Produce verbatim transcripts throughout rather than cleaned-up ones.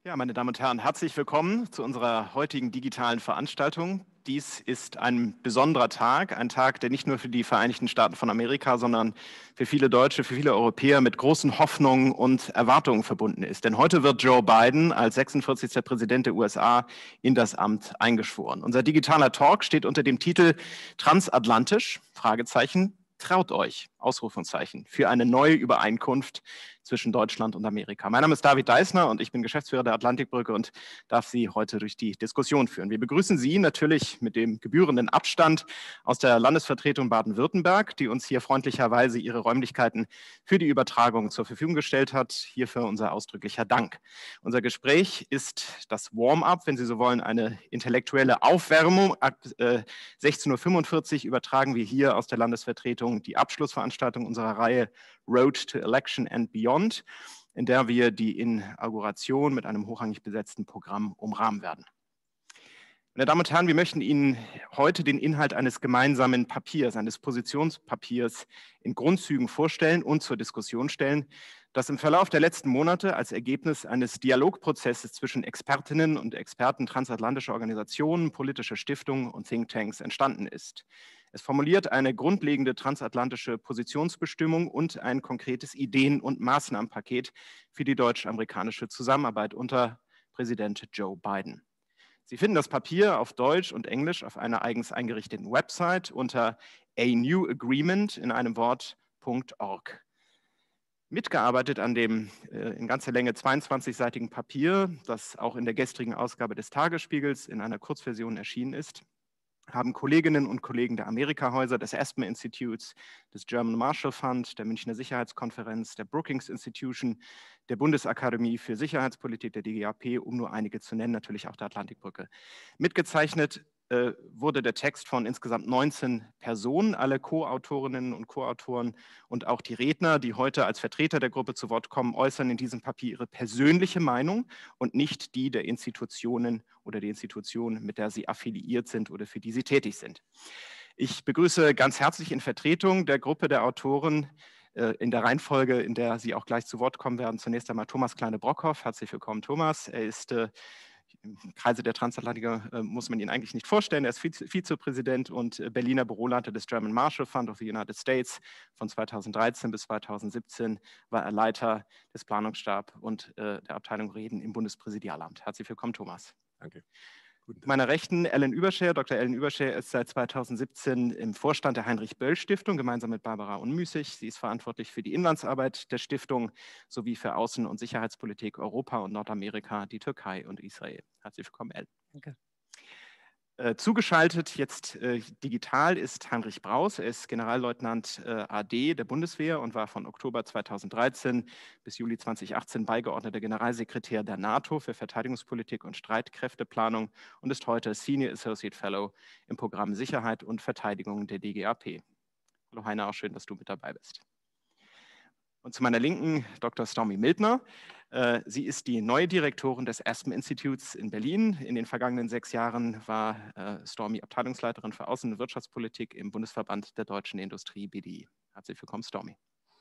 Ja, meine Damen und Herren, herzlich willkommen zu unserer heutigen digitalen Veranstaltung. Dies ist ein besonderer Tag, ein Tag, der nicht nur für die Vereinigten Staaten von Amerika, sondern für viele Deutsche, für viele Europäer mit großen Hoffnungen und Erwartungen verbunden ist. Denn heute wird Joe Biden als sechsundvierzigster Präsident der U S A in das Amt eingeschworen. Unser digitaler Talk steht unter dem Titel Transatlantisch, Fragezeichen, traut euch, Ausrufungszeichen, für eine neue Übereinkunft zwischen Deutschland und Amerika. Mein Name ist David Deissner und ich bin Geschäftsführer der Atlantikbrücke und darf Sie heute durch die Diskussion führen. Wir begrüßen Sie natürlich mit dem gebührenden Abstand aus der Landesvertretung Baden-Württemberg, die uns hier freundlicherweise ihre Räumlichkeiten für die Übertragung zur Verfügung gestellt hat. Hierfür unser ausdrücklicher Dank. Unser Gespräch ist das Warm-up, wenn Sie so wollen, eine intellektuelle Aufwärmung. Ab äh, sechzehn Uhr fünfundvierzig übertragen wir hier aus der Landesvertretung die Abschlussveranstaltung unserer Reihe Road to Election and Beyond, in der wir die Inauguration mit einem hochrangig besetzten Programm umrahmen werden. Meine Damen und Herren, wir möchten Ihnen heute den Inhalt eines gemeinsamen Papiers, eines Positionspapiers in Grundzügen vorstellen und zur Diskussion stellen, das im Verlauf der letzten Monate als Ergebnis eines Dialogprozesses zwischen Expertinnen und Experten transatlantischer Organisationen, politischer Stiftungen und Thinktanks entstanden ist. Es formuliert eine grundlegende transatlantische Positionsbestimmung und ein konkretes Ideen- und Maßnahmenpaket für die deutsch-amerikanische Zusammenarbeit unter Präsident Joe Biden. Sie finden das Papier auf Deutsch und Englisch auf einer eigens eingerichteten Website unter a new agreement in einem Wort Punkt org. Mitgearbeitet an dem äh, in ganzer Länge zweiundzwanzigseitigen Papier, das auch in der gestrigen Ausgabe des Tagesspiegels in einer Kurzversion erschienen ist, haben Kolleginnen und Kollegen der Amerika-Häuser, des Aspen Institutes, des German Marshall Fund, der Münchner Sicherheitskonferenz, der Brookings Institution, der Bundesakademie für Sicherheitspolitik, der D G A P, um nur einige zu nennen, natürlich auch der Atlantikbrücke. Mitgezeichnet äh, wurde der Text von insgesamt neunzehn Personen, alle Co-Autorinnen und Co-Autoren und auch die Redner, die heute als Vertreter der Gruppe zu Wort kommen, äußern in diesem Papier ihre persönliche Meinung und nicht die der Institutionen oder die Institution, mit der sie affiliiert sind oder für die sie tätig sind. Ich begrüße ganz herzlich in Vertretung der Gruppe der Autoren äh, in der Reihenfolge, in der Sie auch gleich zu Wort kommen werden, zunächst einmal Thomas Kleine-Brockhoff. Herzlich willkommen, Thomas. Er ist äh, im Kreise der Transatlantiker äh, muss man ihn eigentlich nicht vorstellen. Er ist Vize Vizepräsident und äh, Berliner Büroleiter des German Marshall Fund of the United States. Von zweitausenddreizehn bis zweitausendsiebzehn war er Leiter des Planungsstabs und äh, der Abteilung Reden im Bundespräsidialamt. Herzlich willkommen, Thomas. Danke. Zu meiner Rechten Ellen Überscher. Doktor Ellen Überscher ist seit zweitausendsiebzehn im Vorstand der Heinrich-Böll-Stiftung, gemeinsam mit Barbara Unmüßig. Sie ist verantwortlich für die Inlandsarbeit der Stiftung sowie für Außen- und Sicherheitspolitik Europa und Nordamerika, die Türkei und Israel. Herzlich willkommen, Ellen. Danke. Äh, zugeschaltet jetzt äh, digital ist Heinrich Braus. Er ist Generalleutnant äh, A D der Bundeswehr und war von Oktober zweitausenddreizehn bis Juli zweitausendachtzehn beigeordneter Generalsekretär der NATO für Verteidigungspolitik und Streitkräfteplanung und ist heute Senior Associate Fellow im Programm Sicherheit und Verteidigung der D G A P. Hallo Heiner, auch schön, dass du mit dabei bist. Und zu meiner Linken Doktor Stormy Mildner. Sie ist die neue Direktorin des Aspen Institutes in Berlin. In den vergangenen sechs Jahren war Stormy Abteilungsleiterin für Außen- und Wirtschaftspolitik im Bundesverband der deutschen Industrie B D I. Herzlich willkommen, Stormy.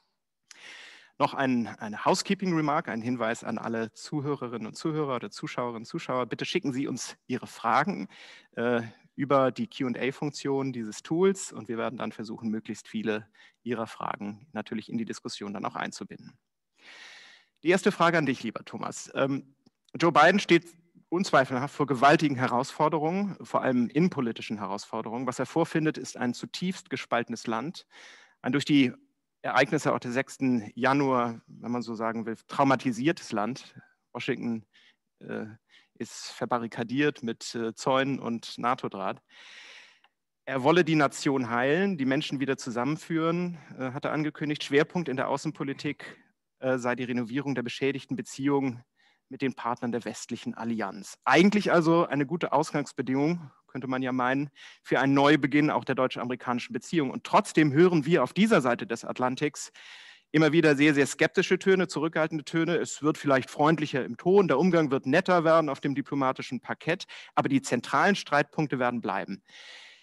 Noch ein, eine Housekeeping-Remark, ein Hinweis an alle Zuhörerinnen und Zuhörer oder Zuschauerinnen und Zuschauer. Bitte schicken Sie uns Ihre Fragen äh, über die Q und A-Funktion dieses Tools und wir werden dann versuchen, möglichst viele Ihrer Fragen natürlich in die Diskussion dann auch einzubinden. Die erste Frage an dich, lieber Thomas. Ähm, Joe Biden steht unzweifelhaft vor gewaltigen Herausforderungen, vor allem innenpolitischen Herausforderungen. Was er vorfindet, ist ein zutiefst gespaltenes Land, ein durch die Ereignisse auch des sechsten Januar, wenn man so sagen will, traumatisiertes Land. Washington äh, ist verbarrikadiert mit äh, Zäunen und NATO-Draht. Er wolle die Nation heilen, die Menschen wieder zusammenführen, äh, hat er angekündigt. Schwerpunkt in der Außenpolitik äh, sei die Renovierung der beschädigten Beziehungen mit den Partnern der westlichen Allianz. Eigentlich also eine gute Ausgangsbedingung, könnte man ja meinen, für einen Neubeginn auch der deutsch-amerikanischen Beziehung. Und trotzdem hören wir auf dieser Seite des Atlantiks immer wieder sehr, sehr skeptische Töne, zurückhaltende Töne. Es wird vielleicht freundlicher im Ton, der Umgang wird netter werden auf dem diplomatischen Parkett, aber die zentralen Streitpunkte werden bleiben.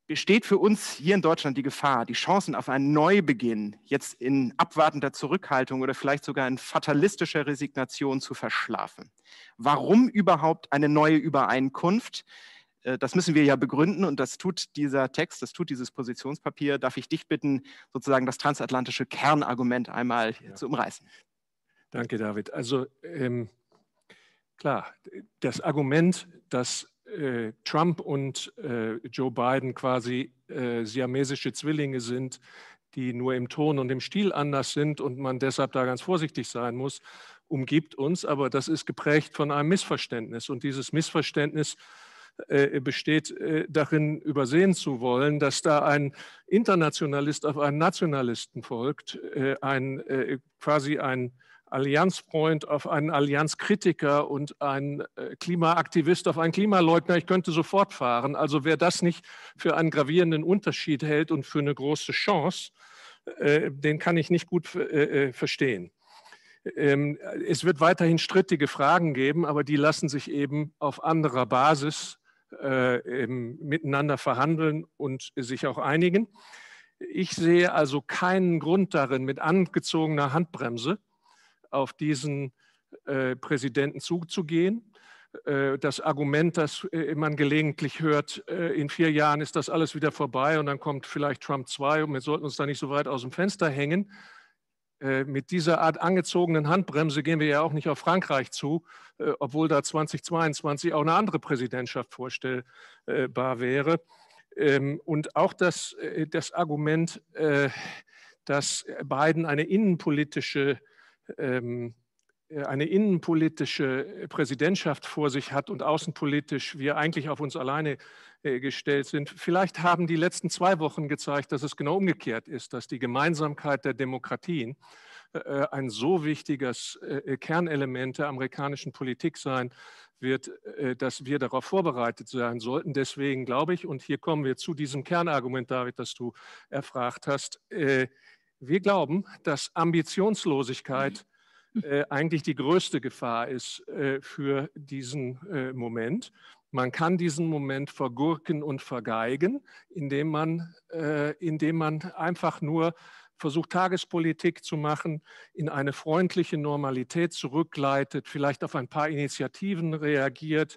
Besteht für uns hier in Deutschland die Gefahr, die Chancen auf einen Neubeginn jetzt in abwartender Zurückhaltung oder vielleicht sogar in fatalistischer Resignation zu verschlafen? Warum überhaupt eine neue Übereinkunft? Das müssen wir ja begründen und das tut dieser Text, das tut dieses Positionspapier. Darf ich dich bitten, sozusagen das transatlantische Kernargument einmal ja. zu umreißen? Danke, David. Also ähm, klar, das Argument, dass äh, Trump und äh, Joe Biden quasi äh, siamesische Zwillinge sind, die nur im Ton und im Stil anders sind und man deshalb da ganz vorsichtig sein muss, umgibt uns. Aber das ist geprägt von einem Missverständnis. Und dieses Missverständnis äh, besteht äh, darin, übersehen zu wollen, dass da ein Internationalist auf einen Nationalisten folgt, äh, ein, äh, quasi ein Allianzfreund auf einen Allianzkritiker und ein Klimaaktivist auf einen Klimaleugner. Ich könnte so fortfahren. Also wer das nicht für einen gravierenden Unterschied hält und für eine große Chance, äh, den kann ich nicht gut äh, verstehen. Ähm, es wird weiterhin strittige Fragen geben, aber die lassen sich eben auf anderer Basis äh, miteinander verhandeln und sich auch einigen. Ich sehe also keinen Grund darin, mit angezogener Handbremse auf diesen äh, Präsidenten zuzugehen. Äh, das Argument, das äh, man gelegentlich hört, äh, in vier Jahren ist das alles wieder vorbei und dann kommt vielleicht Trump zwei und wir sollten uns da nicht so weit aus dem Fenster hängen. Äh, mit dieser Art angezogenen Handbremse gehen wir ja auch nicht auf Frankreich zu, äh, obwohl da zweitausendzweiundzwanzig auch eine andere Präsidentschaft vorstellbar wäre. Ähm, und auch das, äh, das Argument, äh, dass Biden eine innenpolitische eine innenpolitische Präsidentschaft vor sich hat und außenpolitisch wir eigentlich auf uns alleine gestellt sind. Vielleicht haben die letzten zwei Wochen gezeigt, dass es genau umgekehrt ist, dass die Gemeinsamkeit der Demokratien ein so wichtiges Kernelement der amerikanischen Politik sein wird, dass wir darauf vorbereitet sein sollten. Deswegen glaube ich, und hier kommen wir zu diesem Kernargument, David, das du erfragt hast, wir glauben, dass Ambitionslosigkeit äh, eigentlich die größte Gefahr ist äh, für diesen äh, Moment. Man kann diesen Moment vergurken und vergeigen, indem man, äh, indem man einfach nur versucht, Tagespolitik zu machen, in eine freundliche Normalität zurückleitet, vielleicht auf ein paar Initiativen reagiert,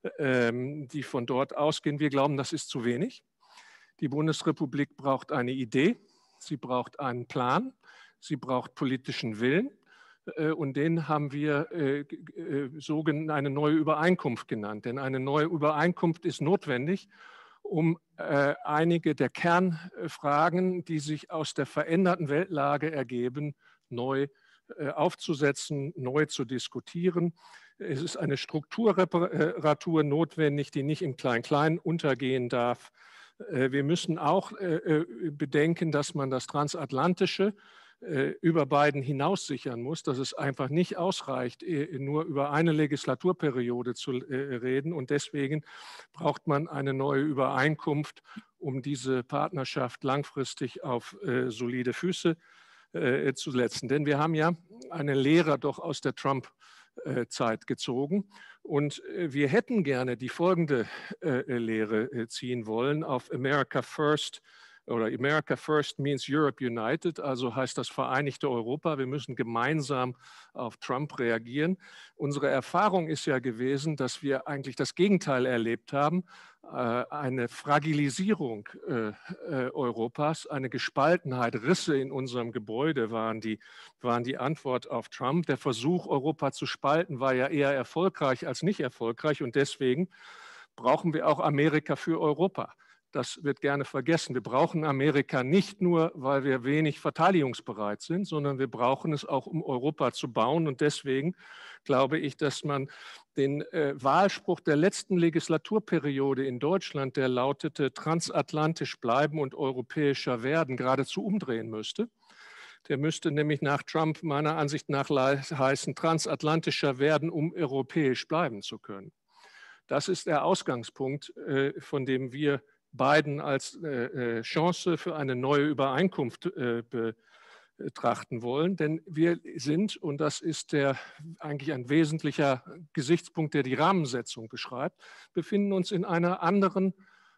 ähm, die von dort ausgehen. Wir glauben, das ist zu wenig. Die Bundesrepublik braucht eine Idee. Sie braucht einen Plan, sie braucht politischen Willen und den haben wir äh, so eine neue Übereinkunft genannt. Denn eine neue Übereinkunft ist notwendig, um äh, einige der Kernfragen, die sich aus der veränderten Weltlage ergeben, neu äh, aufzusetzen, neu zu diskutieren. Es ist eine Strukturreparatur notwendig, die nicht im Klein-Klein untergehen darf. Wir müssen auch bedenken, dass man das Transatlantische über Biden hinaus sichern muss, dass es einfach nicht ausreicht, nur über eine Legislaturperiode zu reden. Und deswegen braucht man eine neue Übereinkunft, um diese Partnerschaft langfristig auf solide Füße zu setzen. Denn wir haben ja eine Lehre doch aus der Trump- Zeit gezogen. Und wir hätten gerne die folgende Lehre ziehen wollen auf America First oder America First means Europe United, also heißt das Vereinigte Europa. Wir müssen gemeinsam auf Trump reagieren. Unsere Erfahrung ist ja gewesen, dass wir eigentlich das Gegenteil erlebt haben, eine Fragilisierung Europas, eine Gespaltenheit, Risse in unserem Gebäude waren die, waren die Antwort auf Trump. Der Versuch, Europa zu spalten, war ja eher erfolgreich als nicht erfolgreich und deswegen brauchen wir auch Amerika für Europa. Das wird gerne vergessen. Wir brauchen Amerika nicht nur, weil wir wenig verteidigungsbereit sind, sondern wir brauchen es auch, um Europa zu bauen. Und deswegen glaube ich, dass man den äh, Wahlspruch der letzten Legislaturperiode in Deutschland, der lautete, transatlantisch bleiben und europäischer werden, geradezu umdrehen müsste. Der müsste nämlich nach Trump meiner Ansicht nach heißen, transatlantischer werden, um europäisch bleiben zu können. Das ist der Ausgangspunkt, äh, von dem wir Biden als äh, Chance für eine neue Übereinkunft äh, betrachten wollen. Denn wir sind, und das ist der, eigentlich ein wesentlicher Gesichtspunkt, der die Rahmensetzung beschreibt, befinden uns in einer anderen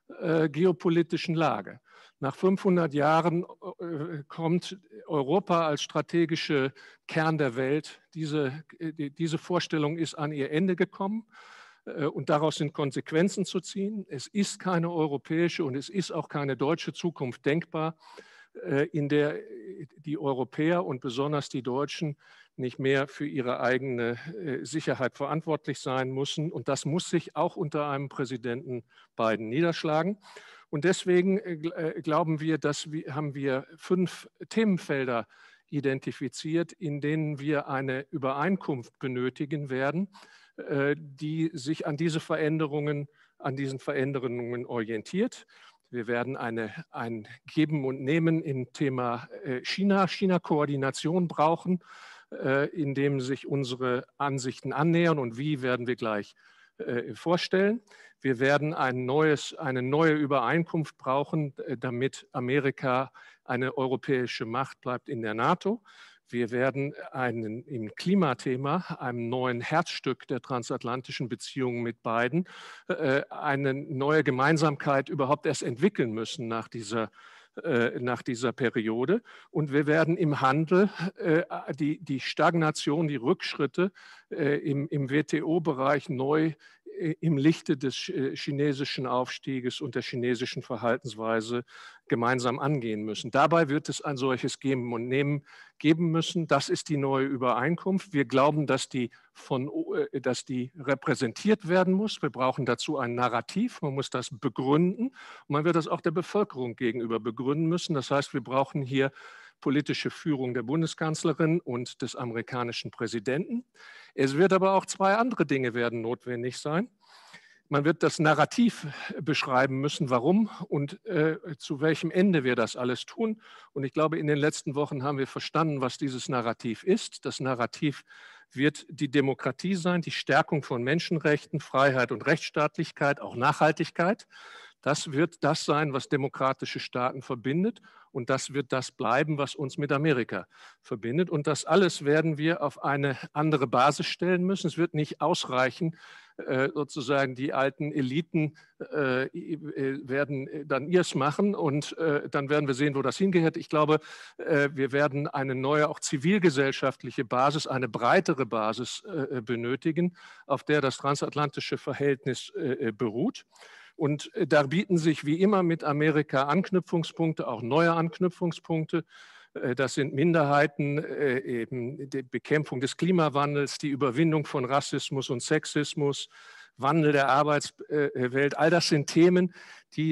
äh, geopolitischen Lage. Nach fünfhundert Jahren äh, kommt Europa als strategischer Kern der Welt. Diese, die, diese Vorstellung ist an ihr Ende gekommen äh, und daraus sind Konsequenzen zu ziehen. Es ist keine europäische und es ist auch keine deutsche Zukunft denkbar, äh, in der die Europäer und besonders die Deutschen nicht mehr für ihre eigene äh, Sicherheit verantwortlich sein müssen. Und das muss sich auch unter einem Präsidenten Biden niederschlagen. Und deswegen äh, glauben wir, dass wir, haben wir fünf Themenfelder identifiziert, in denen wir eine Übereinkunft benötigen werden, äh, die sich an diese Veränderungen, an diesen Veränderungen orientiert. Wir werden eine, ein Geben und Nehmen im Thema äh, China, China-Koordination brauchen, äh, in dem sich unsere Ansichten annähern und wie werden wir gleich äh, vorstellen. Wir werden ein neues, eine neue Übereinkunft brauchen, damit Amerika eine europäische Macht bleibt in der NATO. Wir werden einen, im Klimathema, einem neuen Herzstück der transatlantischen Beziehungen mit Biden, äh, eine neue Gemeinsamkeit überhaupt erst entwickeln müssen nach dieser nach dieser Periode. Und wir werden im Handel äh, die, die Stagnation, die Rückschritte äh, im, im W T O-Bereich neu äh, im Lichte des chinesischen Aufstieges und der chinesischen Verhaltensweise gemeinsam angehen müssen. Dabei wird es ein solches Geben und Nehmen geben müssen. Das ist die neue Übereinkunft. Wir glauben, dass die, von, dass die repräsentiert werden muss. Wir brauchen dazu ein Narrativ. Man muss das begründen. Und man wird das auch der Bevölkerung gegenüber begründen müssen. Das heißt, wir brauchen hier politische Führung der Bundeskanzlerin und des amerikanischen Präsidenten. Es wird aber auch zwei andere Dinge werden notwendig sein. Man wird das Narrativ beschreiben müssen, warum und äh, zu welchem Ende wir das alles tun. Und ich glaube, in den letzten Wochen haben wir verstanden, was dieses Narrativ ist. Das Narrativ wird die Demokratie sein, die Stärkung von Menschenrechten, Freiheit und Rechtsstaatlichkeit, auch Nachhaltigkeit. Das wird das sein, was demokratische Staaten verbindet. Und das wird das bleiben, was uns mit Amerika verbindet. Und das alles werden wir auf eine andere Basis stellen müssen. Es wird nicht ausreichen, sozusagen die alten Eliten äh, werden dann ihrs machen und äh, dann werden wir sehen, wo das hingeht. Ich glaube, äh, wir werden eine neue, auch zivilgesellschaftliche Basis, eine breitere Basis äh, benötigen, auf der das transatlantische Verhältnis äh, beruht. Und äh, da bieten sich wie immer mit Amerika Anknüpfungspunkte, auch neue Anknüpfungspunkte. Das sind Minderheiten, eben die Bekämpfung des Klimawandels, die Überwindung von Rassismus und Sexismus, Wandel der Arbeitswelt. All das sind Themen, die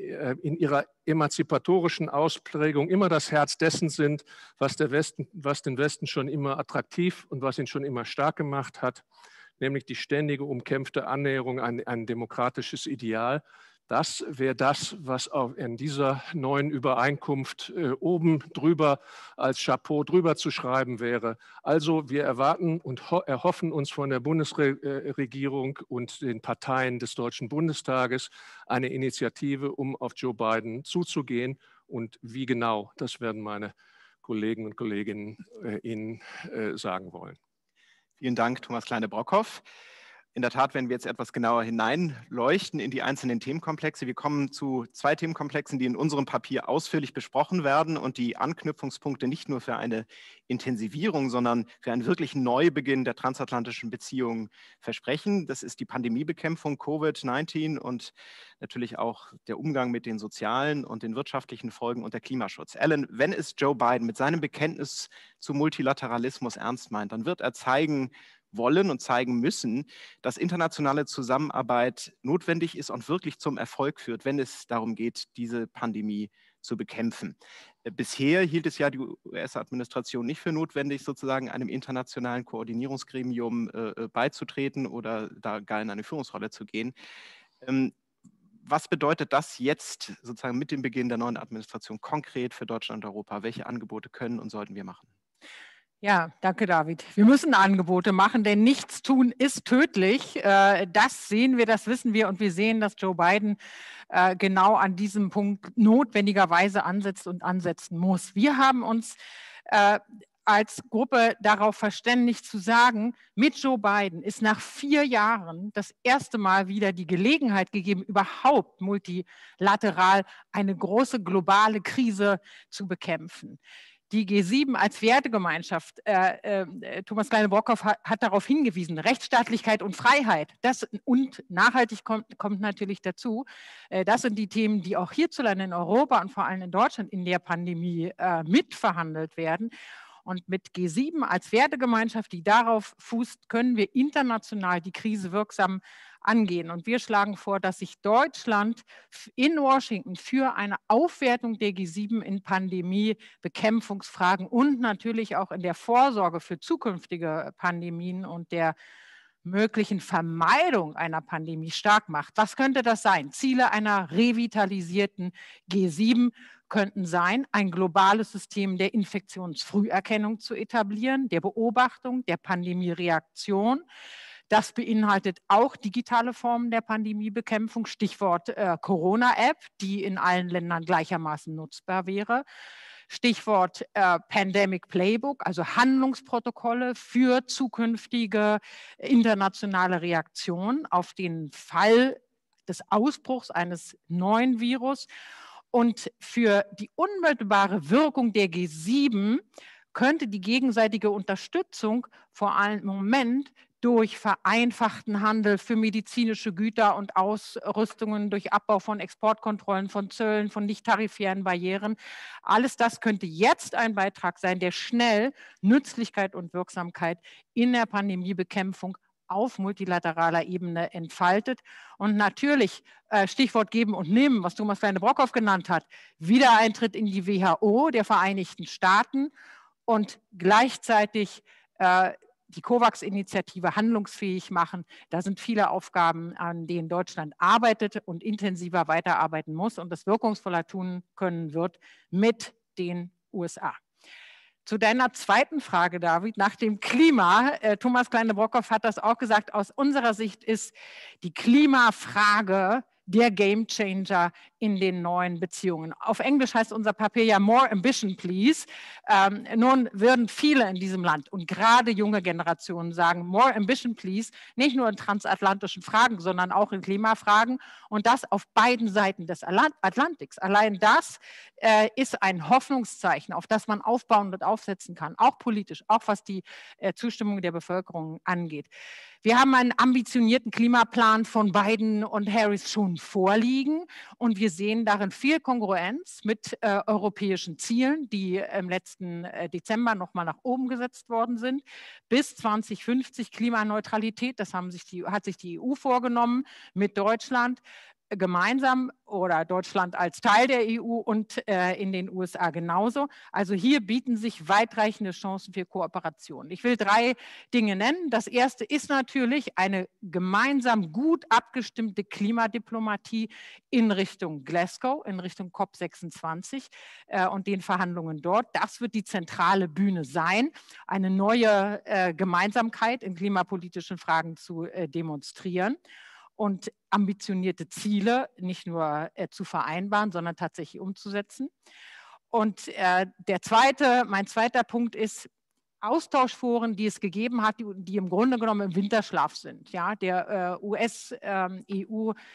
in ihrer emanzipatorischen Ausprägung immer das Herz dessen sind, was, der Westen, was den Westen schon immer attraktiv und was ihn schon immer stark gemacht hat, nämlich die ständige umkämpfte Annäherung an ein demokratisches Ideal. Das wäre das, was auch in dieser neuen Übereinkunft äh, oben drüber als Chapeau drüber zu schreiben wäre. Also wir erwarten und erhoffen uns von der Bundesregierung und den Parteien des Deutschen Bundestages eine Initiative, um auf Joe Biden zuzugehen. Und wie genau, das werden meine Kollegen und Kolleginnen äh, Ihnen äh, sagen wollen. Vielen Dank, Thomas Kleine-Brockhoff. In der Tat werden wir jetzt etwas genauer hineinleuchten in die einzelnen Themenkomplexe. Wir kommen zu zwei Themenkomplexen, die in unserem Papier ausführlich besprochen werden und die Anknüpfungspunkte nicht nur für eine Intensivierung, sondern für einen wirklichen Neubeginn der transatlantischen Beziehungen versprechen. Das ist die Pandemiebekämpfung Covid neunzehn und natürlich auch der Umgang mit den sozialen und den wirtschaftlichen Folgen und der Klimaschutz. Alan, wenn es Joe Biden mit seinem Bekenntnis zu Multilateralismus ernst meint, dann wird er zeigen wollen und zeigen müssen, dass internationale Zusammenarbeit notwendig ist und wirklich zum Erfolg führt, wenn es darum geht, diese Pandemie zu bekämpfen. Bisher hielt es ja die U S-Administration nicht für notwendig, sozusagen einem internationalen Koordinierungsgremium äh, beizutreten oder da gar in eine Führungsrolle zu gehen. Ähm, was bedeutet das jetzt sozusagen mit dem Beginn der neuen Administration konkret für Deutschland und Europa? Welche Angebote können und sollten wir machen? Ja, danke, David. Wir müssen Angebote machen, denn nichts tun ist tödlich. Das sehen wir, das wissen wir und wir sehen, dass Joe Biden genau an diesem Punkt notwendigerweise ansetzt und ansetzen muss. Wir haben uns als Gruppe darauf verständigt zu sagen, mit Joe Biden ist nach vier Jahren das erste Mal wieder die Gelegenheit gegeben, überhaupt multilateral eine große globale Krise zu bekämpfen. Die G sieben als Wertegemeinschaft, äh, äh, Thomas Kleine-Brockhoff hat, hat darauf hingewiesen, Rechtsstaatlichkeit und Freiheit, das und nachhaltig kommt, kommt natürlich dazu. Äh, das sind die Themen, die auch hierzulande in Europa und vor allem in Deutschland in der Pandemie äh, mitverhandelt werden. Und mit G sieben als Wertegemeinschaft, die darauf fußt, können wir international die Krise wirksam angehen. Und wir schlagen vor, dass sich Deutschland in Washington für eine Aufwertung der G sieben in Pandemiebekämpfungsfragen und natürlich auch in der Vorsorge für zukünftige Pandemien und der möglichen Vermeidung einer Pandemie stark macht. Was könnte das sein? Ziele einer revitalisierten G sieben könnten sein, ein globales System der Infektionsfrüherkennung zu etablieren, der Beobachtung, der Pandemiereaktion. Das beinhaltet auch digitale Formen der Pandemiebekämpfung, Stichwort äh, Corona-App, die in allen Ländern gleichermaßen nutzbar wäre. Stichwort äh, Pandemic Playbook, also Handlungsprotokolle für zukünftige internationale Reaktionen auf den Fall des Ausbruchs eines neuen Virus. Und für die unmittelbare Wirkung der G sieben könnte die gegenseitige Unterstützung vor allem im Moment durch vereinfachten Handel für medizinische Güter und Ausrüstungen, durch Abbau von Exportkontrollen, von Zöllen, von nicht-tarifären Barrieren. Alles das könnte jetzt ein Beitrag sein, der schnell Nützlichkeit und Wirksamkeit in der Pandemiebekämpfung auf multilateraler Ebene entfaltet. Und natürlich, äh, Stichwort geben und nehmen, was Thomas Kleine-Brockhoff genannt hat, Wiedereintritt in die W H O der Vereinigten Staaten und gleichzeitig äh, die COVAX-Initiative handlungsfähig machen. Da sind viele Aufgaben, an denen Deutschland arbeitet und intensiver weiterarbeiten muss und das wirkungsvoller tun können wird mit den U S A. Zu deiner zweiten Frage, David, nach dem Klima. Äh, Thomas Kleine-Brockhoff hat das auch gesagt. Aus unserer Sicht ist die Klimafrage der Gamechanger in den neuen Beziehungen. Auf Englisch heißt unser Papier ja More Ambition, Please. Ähm, nun würden viele in diesem Land und gerade junge Generationen sagen, More Ambition, Please, nicht nur in transatlantischen Fragen, sondern auch in Klimafragen und das auf beiden Seiten des Atlantiks. Allein das äh, ist ein Hoffnungszeichen, auf das man aufbauen und aufsetzen kann, auch politisch, auch was die äh, Zustimmung der Bevölkerung angeht. Wir haben einen ambitionierten Klimaplan von Biden und Harris schon vorliegen und wir sehen darin viel Kongruenz mit äh, europäischen Zielen, die im letzten äh, Dezember nochmal nach oben gesetzt worden sind. Bis zwanzig fünfzig Klimaneutralität, das haben sich die, hat sich die E U vorgenommen mit Deutschland gemeinsam oder Deutschland als Teil der E U und äh, in den U S A genauso. Also hier bieten sich weitreichende Chancen für Kooperation. Ich will drei Dinge nennen. Das erste ist natürlich eine gemeinsam gut abgestimmte Klimadiplomatie in Richtung Glasgow, in Richtung COP sechsundzwanzig äh, und den Verhandlungen dort. Das wird die zentrale Bühne sein, eine neue äh, Gemeinsamkeit in klimapolitischen Fragen zu äh, demonstrieren und ambitionierte Ziele nicht nur äh, zu vereinbaren, sondern tatsächlich umzusetzen. Und äh, der zweite, mein zweiter Punkt ist, Austauschforen, die es gegeben hat, die, die im Grunde genommen im Winterschlaf sind. Ja, der äh, U S-E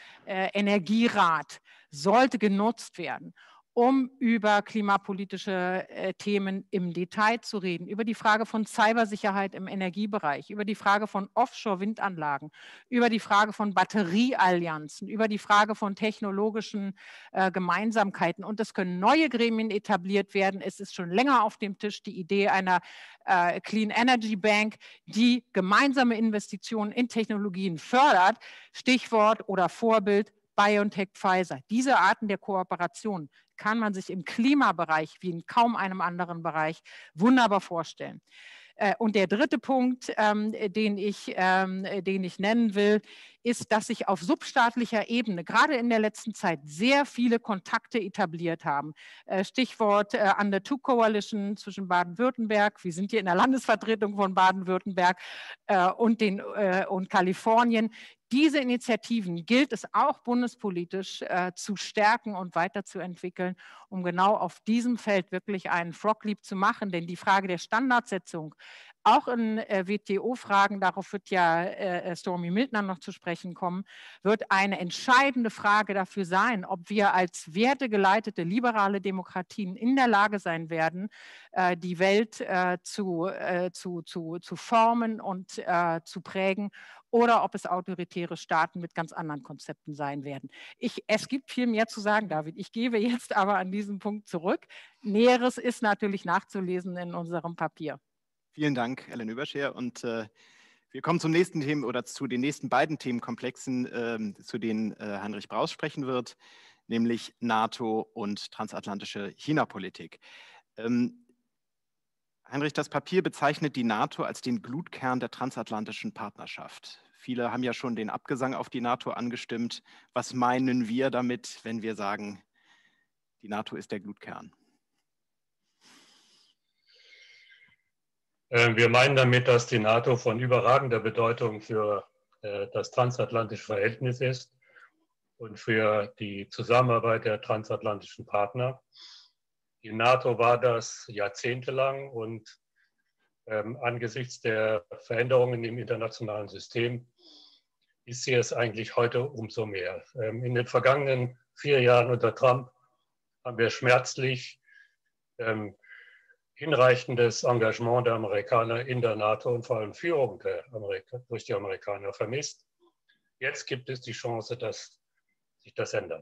U-Energierat äh, sollte genutzt werden, um über klimapolitische äh, Themen im Detail zu reden, über die Frage von Cybersicherheit im Energiebereich, über die Frage von Offshore-Windanlagen, über die Frage von Batterieallianzen, über die Frage von technologischen äh, Gemeinsamkeiten. Und es können neue Gremien etabliert werden. Es ist schon länger auf dem Tisch die Idee einer äh, Clean Energy Bank, die gemeinsame Investitionen in Technologien fördert. Stichwort oder Vorbild BioNTech, Pfizer. Diese Arten der Kooperation kann man sich im Klimabereich wie in kaum einem anderen Bereich wunderbar vorstellen. Und der dritte Punkt, ähm, den, ich, ähm, den ich nennen will, ist, dass sich auf substaatlicher Ebene gerade in der letzten Zeit sehr viele Kontakte etabliert haben. Äh, Stichwort äh, Under Two Coalition zwischen Baden-Württemberg, wir sind hier in der Landesvertretung von Baden-Württemberg äh, und, äh, und Kalifornien. Diese Initiativen gilt es auch bundespolitisch äh, zu stärken und weiterzuentwickeln, um genau auf diesem Feld wirklich einen Frog Leap zu machen. Denn die Frage der Standardsetzung, auch in äh, W T O-Fragen, darauf wird ja äh, Stormy Miltner noch zu sprechen kommen, wird eine entscheidende Frage dafür sein, ob wir als wertegeleitete liberale Demokratien in der Lage sein werden, äh, die Welt äh, zu, äh, zu, zu, zu formen und äh, zu prägen, oder ob es autoritäre Staaten mit ganz anderen Konzepten sein werden. Ich, es gibt viel mehr zu sagen, David. Ich gebe jetzt aber an diesen Punkt zurück. Näheres ist natürlich nachzulesen in unserem Papier. Vielen Dank, Ellen Überscher. Und äh, wir kommen zum nächsten Thema oder zu den nächsten beiden Themenkomplexen, äh, zu denen äh, Heinrich Braus sprechen wird, nämlich NATO und transatlantische China-Politik. Ähm, Heinrich, das Papier bezeichnet die NATO als den Glutkern der transatlantischen Partnerschaft. Viele haben ja schon den Abgesang auf die NATO angestimmt. Was meinen wir damit, wenn wir sagen, die NATO ist der Glutkern? Wir meinen damit, dass die NATO von überragender Bedeutung für das transatlantische Verhältnis ist und für die Zusammenarbeit der transatlantischen Partner. Die NATO war das jahrzehntelang und ähm, angesichts der Veränderungen im internationalen System ist sie es eigentlich heute umso mehr. Ähm, in den vergangenen vier Jahren unter Trump haben wir schmerzlich ähm, hinreichendes Engagement der Amerikaner in der NATO und vor allem Führung der Amerika durch die Amerikaner vermisst. Jetzt gibt es die Chance, dass sich das ändert.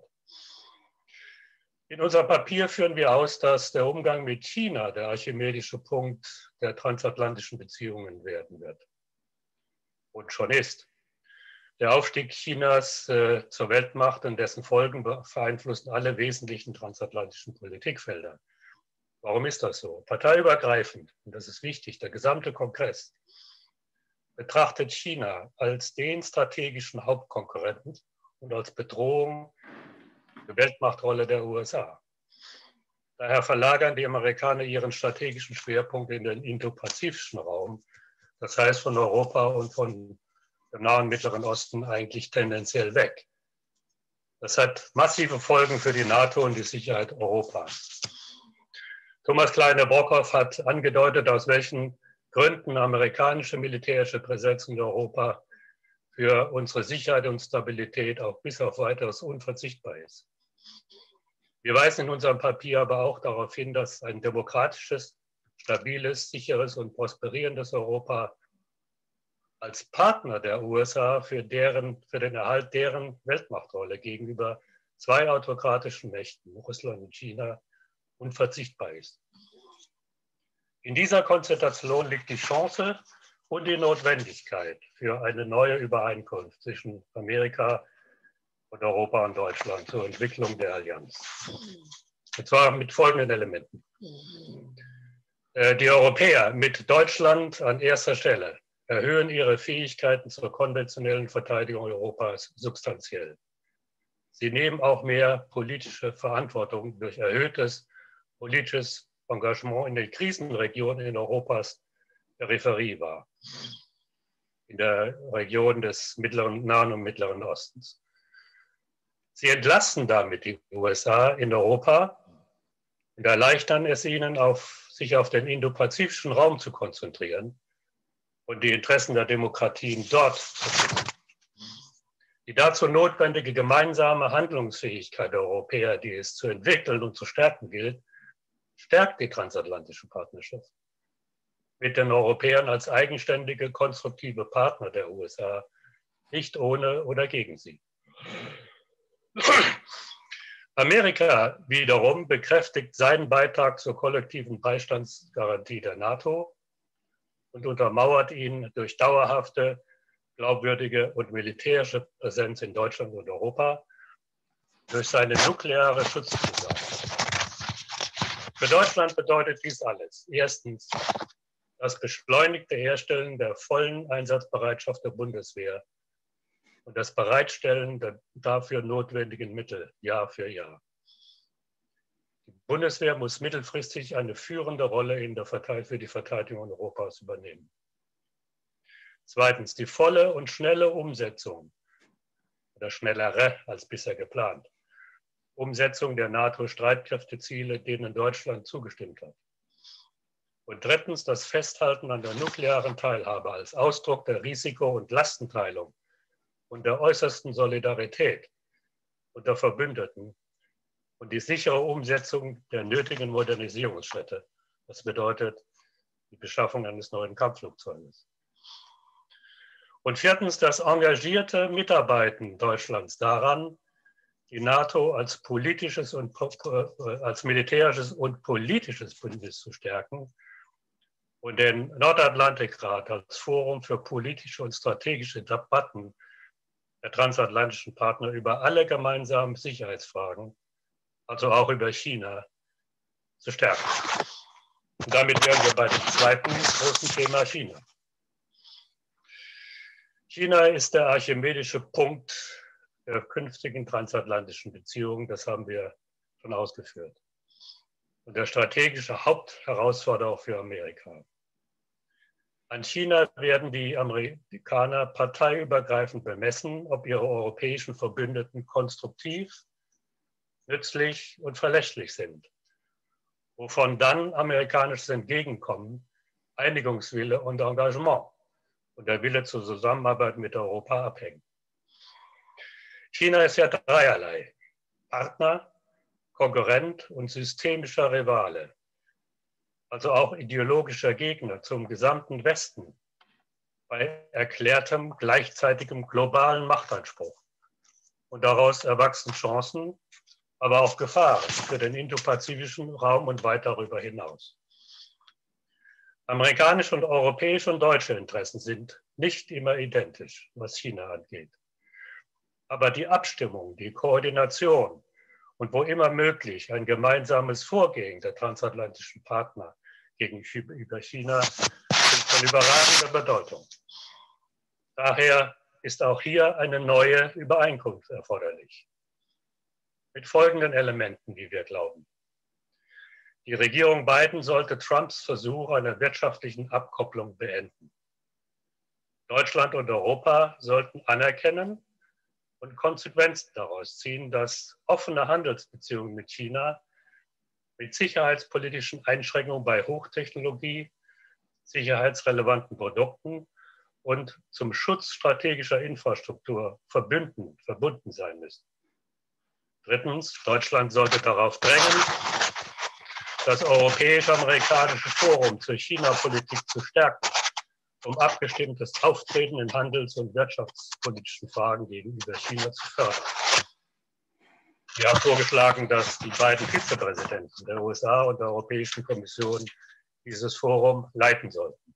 In unserem Papier führen wir aus, dass der Umgang mit China der archimedische Punkt der transatlantischen Beziehungen werden wird und schon ist. Der Aufstieg Chinas äh, zur Weltmacht und dessen Folgen beeinflussen alle wesentlichen transatlantischen Politikfelder. Warum ist das so? Parteiübergreifend, und das ist wichtig, der gesamte Kongress betrachtet China als den strategischen Hauptkonkurrenten und als Bedrohung der Weltmachtrolle der U S A. Daher verlagern die Amerikaner ihren strategischen Schwerpunkt in den indopazifischen Raum, das heißt von Europa und von dem Nahen Mittleren Osten eigentlich tendenziell weg. Das hat massive Folgen für die NATO und die Sicherheit Europas. Thomas Kleine-Brockhoff hat angedeutet, aus welchen Gründen amerikanische militärische Präsenz in Europa für unsere Sicherheit und Stabilität auch bis auf weiteres unverzichtbar ist. Wir weisen in unserem Papier aber auch darauf hin, dass ein demokratisches, stabiles, sicheres und prosperierendes Europa als Partner der U S A für, deren, für den Erhalt deren Weltmachtrolle gegenüber zwei autokratischen Mächten, Russland und China, unverzichtbar ist. In dieser Konzentration liegt die Chance und die Notwendigkeit für eine neue Übereinkunft zwischen Amerika und Europa und Deutschland zur Entwicklung der Allianz. Und zwar mit folgenden Elementen. Die Europäer mit Deutschland an erster Stelle erhöhen ihre Fähigkeiten zur konventionellen Verteidigung Europas substanziell. Sie nehmen auch mehr politische Verantwortung durch erhöhtes politisches Engagement in den Krisenregionen in Europas Peripherie wahr, in der Region des mittleren, Nahen und Mittleren Ostens. Sie entlasten damit die U S A in Europa und erleichtern es ihnen, auf, sich auf den indopazifischen Raum zu konzentrieren und die Interessen der Demokratien dort zu schützen. Die dazu notwendige gemeinsame Handlungsfähigkeit der Europäer, die es zu entwickeln und zu stärken gilt, stärkt die transatlantische Partnerschaft mit den Europäern als eigenständige, konstruktive Partner der U S A, nicht ohne oder gegen sie. Amerika wiederum bekräftigt seinen Beitrag zur kollektiven Beistandsgarantie der NATO und untermauert ihn durch dauerhafte, glaubwürdige und militärische Präsenz in Deutschland und Europa, durch seine nukleare Schutzzusage. Für Deutschland bedeutet dies alles. Erstens, das beschleunigte Herstellen der vollen Einsatzbereitschaft der Bundeswehr und das Bereitstellen der dafür notwendigen Mittel Jahr für Jahr. Die Bundeswehr muss mittelfristig eine führende Rolle in der Verteid- für die Verteidigung Europas übernehmen. Zweitens, die volle und schnelle Umsetzung oder schnellere als bisher geplant Umsetzung der NATO-Streitkräfteziele, denen Deutschland zugestimmt hat. Und drittens das Festhalten an der nuklearen Teilhabe als Ausdruck der Risiko- und Lastenteilung und der äußersten Solidarität unter Verbündeten und die sichere Umsetzung der nötigen Modernisierungsschritte. Das bedeutet die Beschaffung eines neuen Kampfflugzeuges. Und viertens das engagierte Mitarbeiten Deutschlands daran, die NATO als politisches und als militärisches und politisches Bündnis zu stärken und den Nordatlantikrat als Forum für politische und strategische Debatten der transatlantischen Partner über alle gemeinsamen Sicherheitsfragen, also auch über China, zu stärken. Und damit wären wir bei dem zweiten großen Thema China. China ist der archimedische Punkt der künftigen transatlantischen Beziehungen, das haben wir schon ausgeführt. Und der strategische Hauptherausforderer für Amerika. An China werden die Amerikaner parteiübergreifend bemessen, ob ihre europäischen Verbündeten konstruktiv, nützlich und verlässlich sind, wovon dann amerikanisches Entgegenkommen, Einigungswille und Engagement und der Wille zur Zusammenarbeit mit Europa abhängen. China ist ja dreierlei: Partner, Konkurrent und systemischer Rivale, also auch ideologischer Gegner zum gesamten Westen bei erklärtem gleichzeitigem globalen Machtanspruch. Und daraus erwachsen Chancen, aber auch Gefahren für den indopazifischen Raum und weit darüber hinaus. Amerikanische und europäische und deutsche Interessen sind nicht immer identisch, was China angeht. Aber die Abstimmung, die Koordination und wo immer möglich ein gemeinsames Vorgehen der transatlantischen Partner gegenüber China sind von überragender Bedeutung. Daher ist auch hier eine neue Übereinkunft erforderlich. Mit folgenden Elementen, wie wir glauben. Die Regierung Biden sollte Trumps Versuch einer wirtschaftlichen Abkopplung beenden. Deutschland und Europa sollten anerkennen und Konsequenzen daraus ziehen, dass offene Handelsbeziehungen mit China mit sicherheitspolitischen Einschränkungen bei Hochtechnologie, sicherheitsrelevanten Produkten und zum Schutz strategischer Infrastruktur verbünden, verbunden sein müssen. Drittens, Deutschland sollte darauf drängen, das europäisch-amerikanische Forum zur China-Politik zu stärken, um abgestimmtes Auftreten in handels- und wirtschaftspolitischen Fragen gegenüber China zu fördern. Wir haben vorgeschlagen, dass die beiden Vizepräsidenten der U S A und der Europäischen Kommission dieses Forum leiten sollten.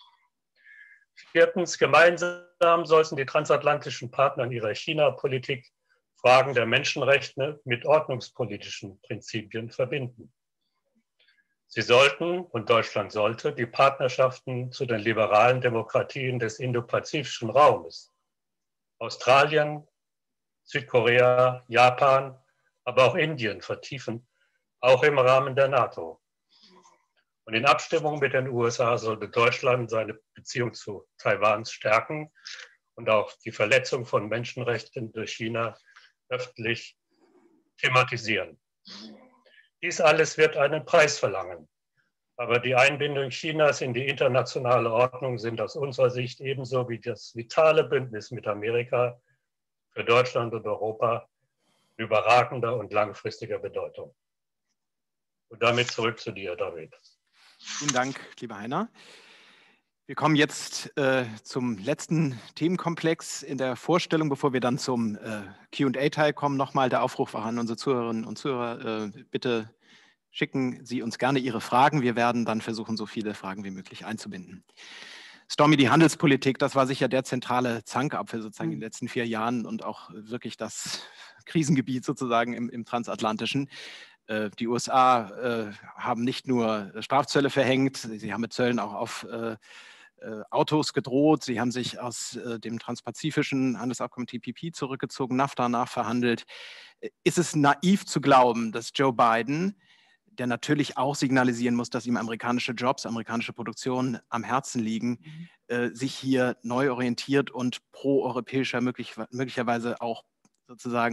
Viertens, gemeinsam sollten die transatlantischen Partner in ihrer China-Politik Fragen der Menschenrechte mit ordnungspolitischen Prinzipien verbinden. Sie sollten, und Deutschland sollte, die Partnerschaften zu den liberalen Demokratien des indopazifischen Raumes, Australien, Südkorea, Japan, aber auch Indien vertiefen, auch im Rahmen der NATO. Und in Abstimmung mit den U S A sollte Deutschland seine Beziehung zu Taiwan stärken und auch die Verletzung von Menschenrechten durch China öffentlich thematisieren. Dies alles wird einen Preis verlangen. Aber die Einbindung Chinas in die internationale Ordnung sind aus unserer Sicht ebenso wie das vitale Bündnis mit Amerika für Deutschland und Europa überragender und langfristiger Bedeutung. Und damit zurück zu dir, David. Vielen Dank, lieber Heiner. Wir kommen jetzt äh, zum letzten Themenkomplex in der Vorstellung, bevor wir dann zum äh, Q und A-Teil kommen. Nochmal der Aufruf an unsere Zuhörerinnen und Zuhörer, äh, bitte schicken Sie uns gerne Ihre Fragen. Wir werden dann versuchen, so viele Fragen wie möglich einzubinden. Stormy, die Handelspolitik, das war sicher der zentrale Zankapfel sozusagen in den letzten vier Jahren und auch wirklich das Krisengebiet sozusagen im, im Transatlantischen. Äh, die U S A äh, haben nicht nur Strafzölle verhängt, sie haben mit Zöllen auch auf äh, Autos gedroht. Sie haben sich aus äh, dem transpazifischen Handelsabkommen T P P zurückgezogen, NAFTA nachverhandelt. Ist es naiv zu glauben, dass Joe Biden, der natürlich auch signalisieren muss, dass ihm amerikanische Jobs, amerikanische Produktion am Herzen liegen, mhm. äh, sich hier neu orientiert und pro-europäischer möglich, möglicherweise auch sozusagen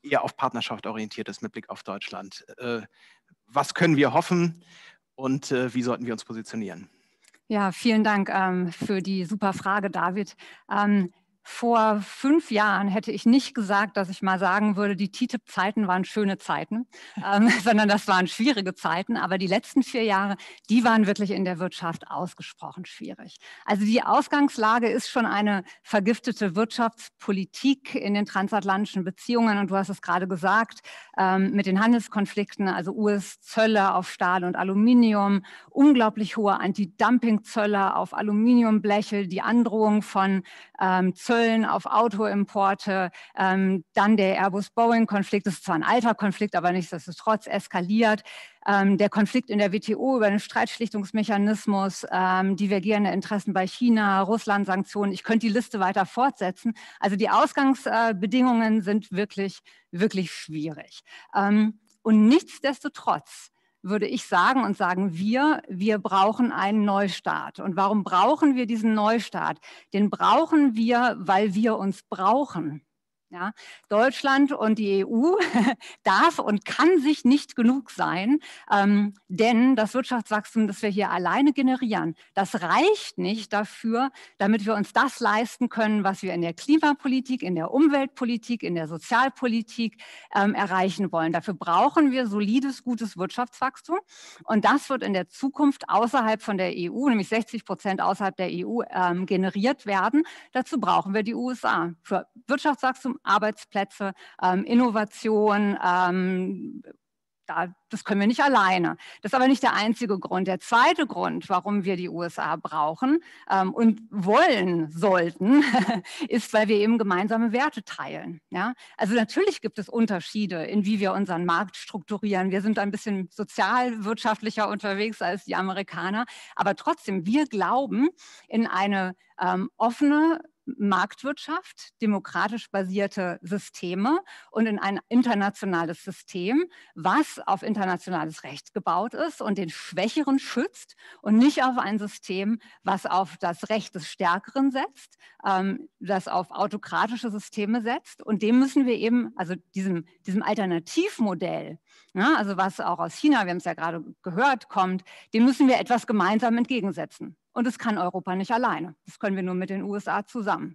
eher auf Partnerschaft orientiert ist mit Blick auf Deutschland. Äh, was können wir hoffen und äh, wie sollten wir uns positionieren? Ja, vielen Dank ähm, für die super Frage, David. Ähm, Vor fünf Jahren hätte ich nicht gesagt, dass ich mal sagen würde, die T T I P-Zeiten waren schöne Zeiten, ähm, sondern das waren schwierige Zeiten. Aber die letzten vier Jahre, die waren wirklich in der Wirtschaft ausgesprochen schwierig. Also die Ausgangslage ist schon eine vergiftete Wirtschaftspolitik in den transatlantischen Beziehungen. Und du hast es gerade gesagt, ähm, mit den Handelskonflikten, also U S-Zölle auf Stahl und Aluminium, unglaublich hohe Anti-Dumping-Zölle auf Aluminiumbleche, die Androhung von ähm, Zöllen auf Autoimporte, ähm, dann der Airbus-Boeing-Konflikt, das ist zwar ein alter Konflikt, aber nichtsdestotrotz eskaliert. Ähm, der Konflikt in der W T O über den Streitschlichtungsmechanismus, ähm, divergierende Interessen bei China, Russland-Sanktionen. Ich könnte die Liste weiter fortsetzen. Also die Ausgangsbedingungen äh, sind wirklich, wirklich schwierig. Ähm, und nichtsdestotrotz würde ich sagen und sagen wir, wir brauchen einen Neustart. Und warum brauchen wir diesen Neustart? Den brauchen wir, weil wir uns brauchen. Ja, Deutschland und die E U darf und kann sich nicht genug sein, ähm, denn das Wirtschaftswachstum, das wir hier alleine generieren, das reicht nicht dafür, damit wir uns das leisten können, was wir in der Klimapolitik, in der Umweltpolitik, in der Sozialpolitik ähm, erreichen wollen. Dafür brauchen wir solides, gutes Wirtschaftswachstum und das wird in der Zukunft außerhalb von der E U, nämlich sechzig Prozent außerhalb der E U ähm, generiert werden. Dazu brauchen wir die U S A für Wirtschaftswachstum, Arbeitsplätze, ähm, Innovation, ähm, da, das können wir nicht alleine. Das ist aber nicht der einzige Grund. Der zweite Grund, warum wir die U S A brauchen ähm, und wollen sollten, ist, weil wir eben gemeinsame Werte teilen. Ja? Also natürlich gibt es Unterschiede, in wie wir unseren Markt strukturieren. Wir sind ein bisschen sozialwirtschaftlicher unterwegs als die Amerikaner, aber trotzdem, wir glauben in eine ähm, offene Marktwirtschaft, demokratisch basierte Systeme und in ein internationales System, was auf internationales Recht gebaut ist und den Schwächeren schützt und nicht auf ein System, was auf das Recht des Stärkeren setzt, ähm, das auf autokratische Systeme setzt. Und dem müssen wir eben, also diesem, diesem Alternativmodell, ja, also was auch aus China, wir haben es ja gerade gehört, kommt, dem müssen wir etwas gemeinsam entgegensetzen. Und das kann Europa nicht alleine. Das können wir nur mit den U S A zusammen.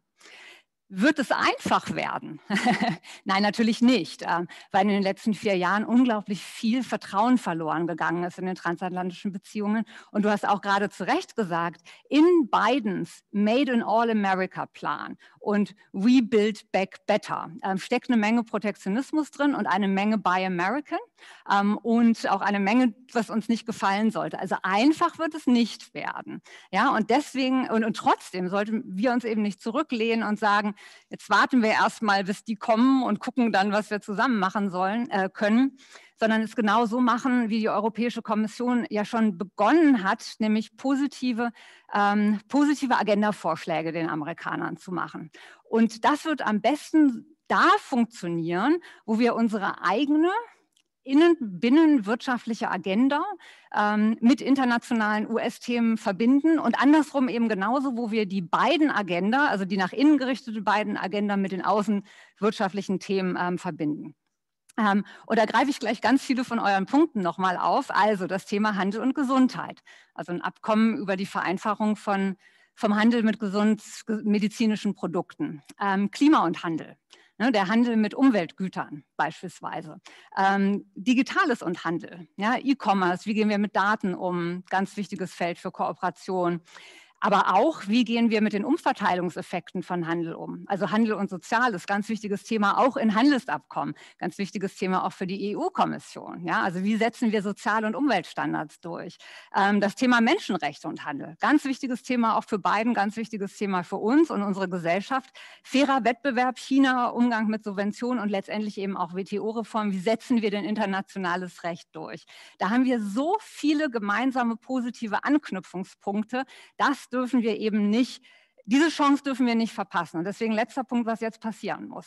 Wird es einfach werden? Nein, natürlich nicht, weil in den letzten vier Jahren unglaublich viel Vertrauen verloren gegangen ist in den transatlantischen Beziehungen. Und du hast auch gerade zu Recht gesagt, in Bidens Made in All America Plan und We Build Back Better steckt eine Menge Protektionismus drin und eine Menge Buy American und auch eine Menge, was uns nicht gefallen sollte. Also einfach wird es nicht werden. Ja, und deswegen und, und trotzdem sollten wir uns eben nicht zurücklehnen und sagen, jetzt warten wir erstmal, bis die kommen und gucken dann, was wir zusammen machen sollen, äh, können, sondern es genau so machen, wie die Europäische Kommission ja schon begonnen hat, nämlich positive, ähm, positive Agendavorschläge den Amerikanern zu machen. Und das wird am besten da funktionieren, wo wir unsere eigene Innen-, binnenwirtschaftliche Agenda ähm, mit internationalen U S-Themen verbinden und andersrum eben genauso, wo wir die beiden Agenda, also die nach innen gerichtete beiden Agenda mit den außenwirtschaftlichen Themen ähm, verbinden. Ähm, und da greife ich gleich ganz viele von euren Punkten nochmal auf. Also das Thema Handel und Gesundheit, also ein Abkommen über die Vereinfachung von, vom Handel mit gesund medizinischen Produkten, ähm, Klima und Handel. Ne, der Handel mit Umweltgütern beispielsweise. Ähm, Digitales und Handel, ja, E-Commerce, wie gehen wir mit Daten um, ganz wichtiges Feld für Kooperation. Aber auch, wie gehen wir mit den Umverteilungseffekten von Handel um? Also Handel und Soziales, ganz wichtiges Thema auch in Handelsabkommen, ganz wichtiges Thema auch für die E U-Kommission. Ja? Also wie setzen wir Sozial- und Umweltstandards durch? Ähm, das Thema Menschenrechte und Handel, ganz wichtiges Thema auch für Biden, ganz wichtiges Thema für uns und unsere Gesellschaft. Fairer Wettbewerb, China, Umgang mit Subventionen und letztendlich eben auch W T O-Reform. Wie setzen wir denn internationales Recht durch? Da haben wir so viele gemeinsame positive Anknüpfungspunkte, dass dürfen wir eben nicht, diese Chance dürfen wir nicht verpassen. Und deswegen letzter Punkt, was jetzt passieren muss.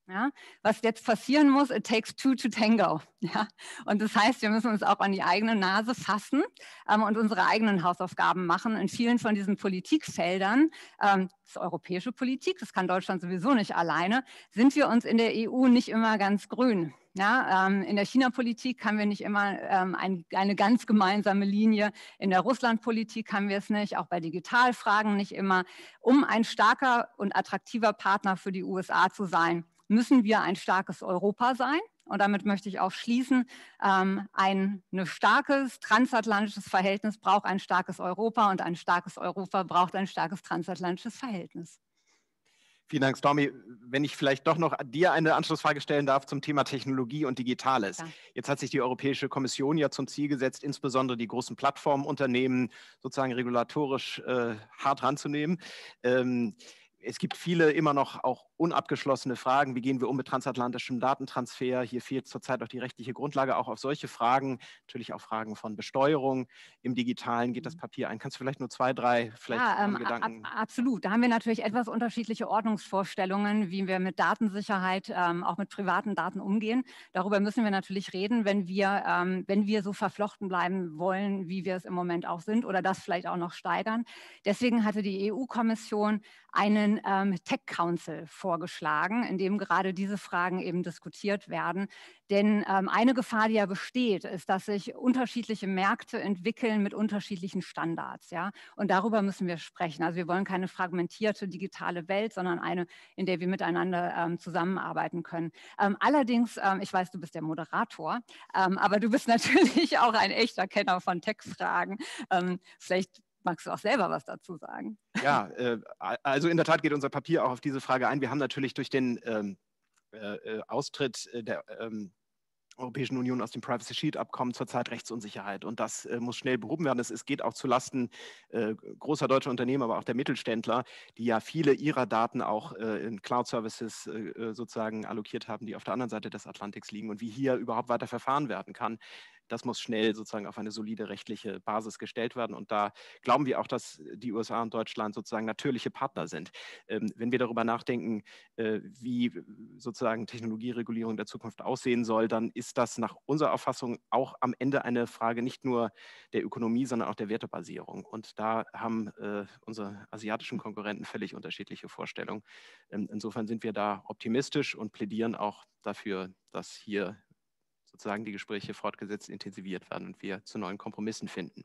Ja, was jetzt passieren muss, it takes two to tango. Ja, und das heißt, wir müssen uns auch an die eigene Nase fassen ähm, und unsere eigenen Hausaufgaben machen. In vielen von diesen Politikfeldern, ähm, das ist europäische Politik, das kann Deutschland sowieso nicht alleine, sind wir uns in der E U nicht immer ganz grün. Ja, ähm, in der China-Politik haben wir nicht immer ähm, ein, eine ganz gemeinsame Linie. In der Russland-Politik haben wir es nicht, auch bei Digitalfragen nicht immer. Um ein starker und attraktiver Partner für die U S A zu sein, müssen wir ein starkes Europa sein. Und damit möchte ich auch schließen, ähm, ein, ein starkes transatlantisches Verhältnis braucht ein starkes Europa und ein starkes Europa braucht ein starkes transatlantisches Verhältnis. Vielen Dank, Stormy. Wenn ich vielleicht doch noch dir eine Anschlussfrage stellen darf zum Thema Technologie und Digitales. Ja. Jetzt hat sich die Europäische Kommission ja zum Ziel gesetzt, insbesondere die großen Plattformunternehmen sozusagen regulatorisch äh, hart ranzunehmen. Ähm, Es gibt viele immer noch auch unabgeschlossene Fragen. Wie gehen wir um mit transatlantischem Datentransfer? Hier fehlt zurzeit auch die rechtliche Grundlage. Auch auf solche Fragen, natürlich auch Fragen von Besteuerung im Digitalen geht das Papier ein. Kannst du vielleicht nur zwei, drei vielleicht ja, ähm, Gedanken? Ab, absolut. Da haben wir natürlich etwas unterschiedliche Ordnungsvorstellungen, wie wir mit Datensicherheit, ähm, auch mit privaten Daten umgehen. Darüber müssen wir natürlich reden, wenn wir, ähm, wenn wir so verflochten bleiben wollen, wie wir es im Moment auch sind oder das vielleicht auch noch steigern. Deswegen hatte die E U-Kommission einen ähm, Tech Council vorgeschlagen, in dem gerade diese Fragen eben diskutiert werden. Denn ähm, eine Gefahr, die ja besteht, ist, dass sich unterschiedliche Märkte entwickeln mit unterschiedlichen Standards. Ja? Und darüber müssen wir sprechen. Also wir wollen keine fragmentierte digitale Welt, sondern eine, in der wir miteinander ähm, zusammenarbeiten können. Ähm, allerdings, ähm, ich weiß, du bist der Moderator, ähm, aber du bist natürlich auch ein echter Kenner von Tech-Fragen. Ähm, vielleicht magst du auch selber was dazu sagen? Ja, äh, also in der Tat geht unser Papier auch auf diese Frage ein. Wir haben natürlich durch den ähm, äh, Austritt der ähm, Europäischen Union aus dem Privacy Shield Abkommen zurzeit Rechtsunsicherheit. Und das äh, muss schnell behoben werden. Es, es geht auch zulasten äh, großer deutscher Unternehmen, aber auch der Mittelständler, die ja viele ihrer Daten auch äh, in Cloud-Services äh, sozusagen allokiert haben, die auf der anderen Seite des Atlantiks liegen. Und wie hier überhaupt weiter verfahren werden kann, das muss schnell sozusagen auf eine solide rechtliche Basis gestellt werden. Und da glauben wir auch, dass die U S A und Deutschland sozusagen natürliche Partner sind. Ähm, wenn wir darüber nachdenken, äh, wie sozusagen Technologieregulierung der Zukunft aussehen soll, dann ist das nach unserer Auffassung auch am Ende eine Frage nicht nur der Ökonomie, sondern auch der Wertebasierung. Und da haben äh, unsere asiatischen Konkurrenten völlig unterschiedliche Vorstellungen. Ähm, insofern sind wir da optimistisch und plädieren auch dafür, dass hier sozusagen die Gespräche fortgesetzt intensiviert werden und wir zu neuen Kompromissen finden.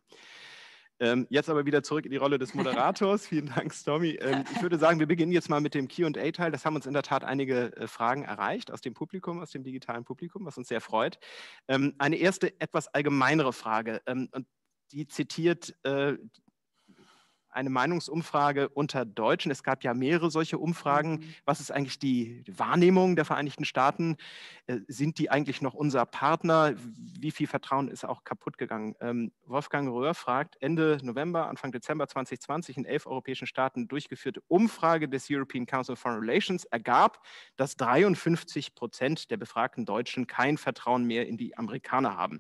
Ähm, jetzt aber wieder zurück in die Rolle des Moderators. Vielen Dank, Stormy. Ähm, ich würde sagen, wir beginnen jetzt mal mit dem Q und A-Teil. Das haben uns in der Tat einige äh, Fragen erreicht aus dem Publikum, aus dem digitalen Publikum, was uns sehr freut. Ähm, eine erste, etwas allgemeinere Frage, ähm, und die zitiert äh, eine Meinungsumfrage unter Deutschen. Es gab ja mehrere solche Umfragen. Mhm. Was ist eigentlich die Wahrnehmung der Vereinigten Staaten? Äh, sind die eigentlich noch unser Partner? Wie viel Vertrauen ist auch kaputt gegangen? Ähm, Wolfgang Röhr fragt, Ende November, Anfang Dezember zwanzig zwanzig in elf europäischen Staaten durchgeführte Umfrage des European Council on Foreign Relations ergab, dass dreiundfünfzig Prozent der befragten Deutschen kein Vertrauen mehr in die Amerikaner haben.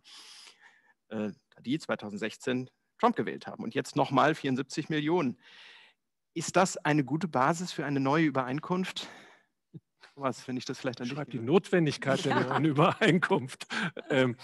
Äh, die zwanzig sechzehn Trump gewählt haben. Und jetzt nochmal vierundsiebzig Millionen. Ist das eine gute Basis für eine neue Übereinkunft? Was, wenn ich das vielleicht an dich Schreibt die Notwendigkeit ja. der neuen Übereinkunft. Ähm,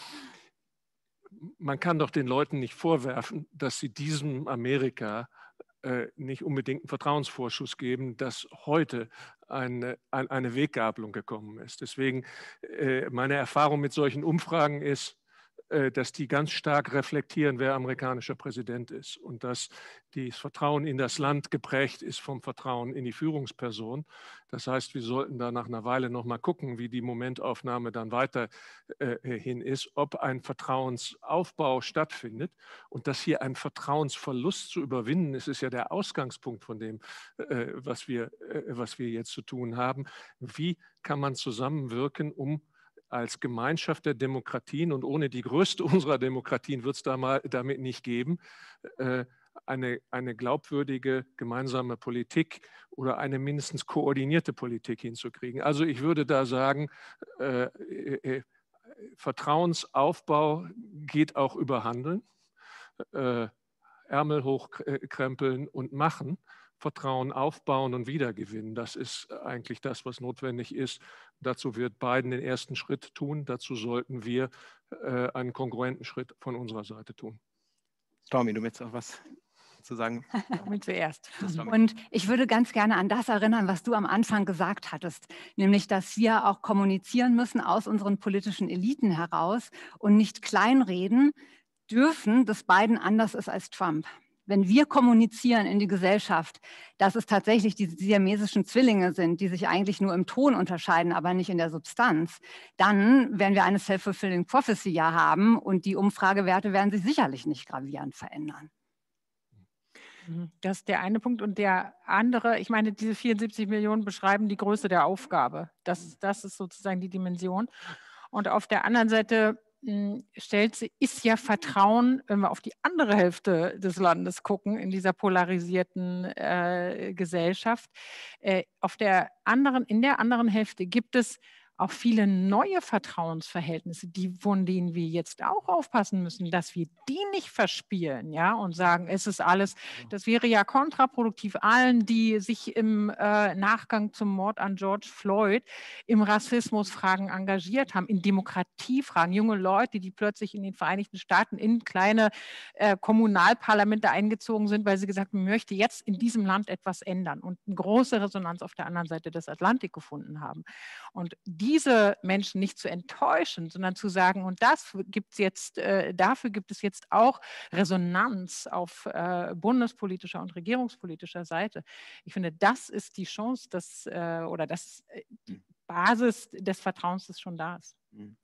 man kann doch den Leuten nicht vorwerfen, dass sie diesem Amerika äh, nicht unbedingt einen Vertrauensvorschuss geben, dass heute eine, ein, eine Weggabelung gekommen ist. Deswegen äh, meine Erfahrung mit solchen Umfragen ist, dass die ganz stark reflektieren, wer amerikanischer Präsident ist und dass das Vertrauen in das Land geprägt ist vom Vertrauen in die Führungsperson. Das heißt, wir sollten da nach einer Weile noch mal gucken, wie die Momentaufnahme dann weiterhin äh, ist, ob ein Vertrauensaufbau stattfindet und dass hier ein Vertrauensverlust zu überwinden ist, ist ja der Ausgangspunkt von dem, äh, was wir, äh, was wir jetzt zu tun haben. Wie kann man zusammenwirken, um als Gemeinschaft der Demokratien, und ohne die größte unserer Demokratien wird es da mal damit nicht geben, äh, eine, eine glaubwürdige gemeinsame Politik oder eine mindestens koordinierte Politik hinzukriegen. Also ich würde da sagen, äh, äh, Vertrauensaufbau geht auch über Handeln. Äh, Ärmel hochkrempeln und machen, Vertrauen aufbauen und wiedergewinnen. Das ist eigentlich das, was notwendig ist. Dazu wird Biden den ersten Schritt tun. Dazu sollten wir äh, einen kongruenten Schritt von unserer Seite tun. Stormy, du willst auch was zu sagen? Mit zuerst. Und ich würde ganz gerne an das erinnern, was du am Anfang gesagt hattest, nämlich, dass wir auch kommunizieren müssen aus unseren politischen Eliten heraus und nicht kleinreden dürfen, dass Biden anders ist als Trump. Wenn wir kommunizieren in die Gesellschaft, dass es tatsächlich die siamesischen Zwillinge sind, die sich eigentlich nur im Ton unterscheiden, aber nicht in der Substanz, dann werden wir eine self-fulfilling prophecy ja haben und die Umfragewerte werden sich sicherlich nicht gravierend verändern. Das ist der eine Punkt. Und der andere, ich meine, diese vierundsiebzig Millionen beschreiben die Größe der Aufgabe. Das, das ist sozusagen die Dimension. Und auf der anderen Seite stellt sie, ist ja Vertrauen, wenn wir auf die andere Hälfte des Landes gucken, in dieser polarisierten äh, Gesellschaft. Äh, auf der anderen, in der anderen Hälfte gibt es auch viele neue Vertrauensverhältnisse, die, von denen wir jetzt auch aufpassen müssen, dass wir die nicht verspielen, ja, und sagen, es ist alles, das wäre ja kontraproduktiv allen, die sich im äh, Nachgang zum Mord an George Floyd im Rassismusfragen engagiert haben, in Demokratiefragen, junge Leute, die plötzlich in den Vereinigten Staaten in kleine äh, Kommunalparlamente eingezogen sind, weil sie gesagt haben, man möchte jetzt in diesem Land etwas ändern und eine große Resonanz auf der anderen Seite des Atlantik gefunden haben. Und die diese Menschen nicht zu enttäuschen, sondern zu sagen, und das gibt's jetzt, äh, dafür gibt es jetzt auch Resonanz auf äh, bundespolitischer und regierungspolitischer Seite. Ich finde, das ist die Chance, dass, äh, oder das, äh, die Basis des Vertrauens, das schon da ist.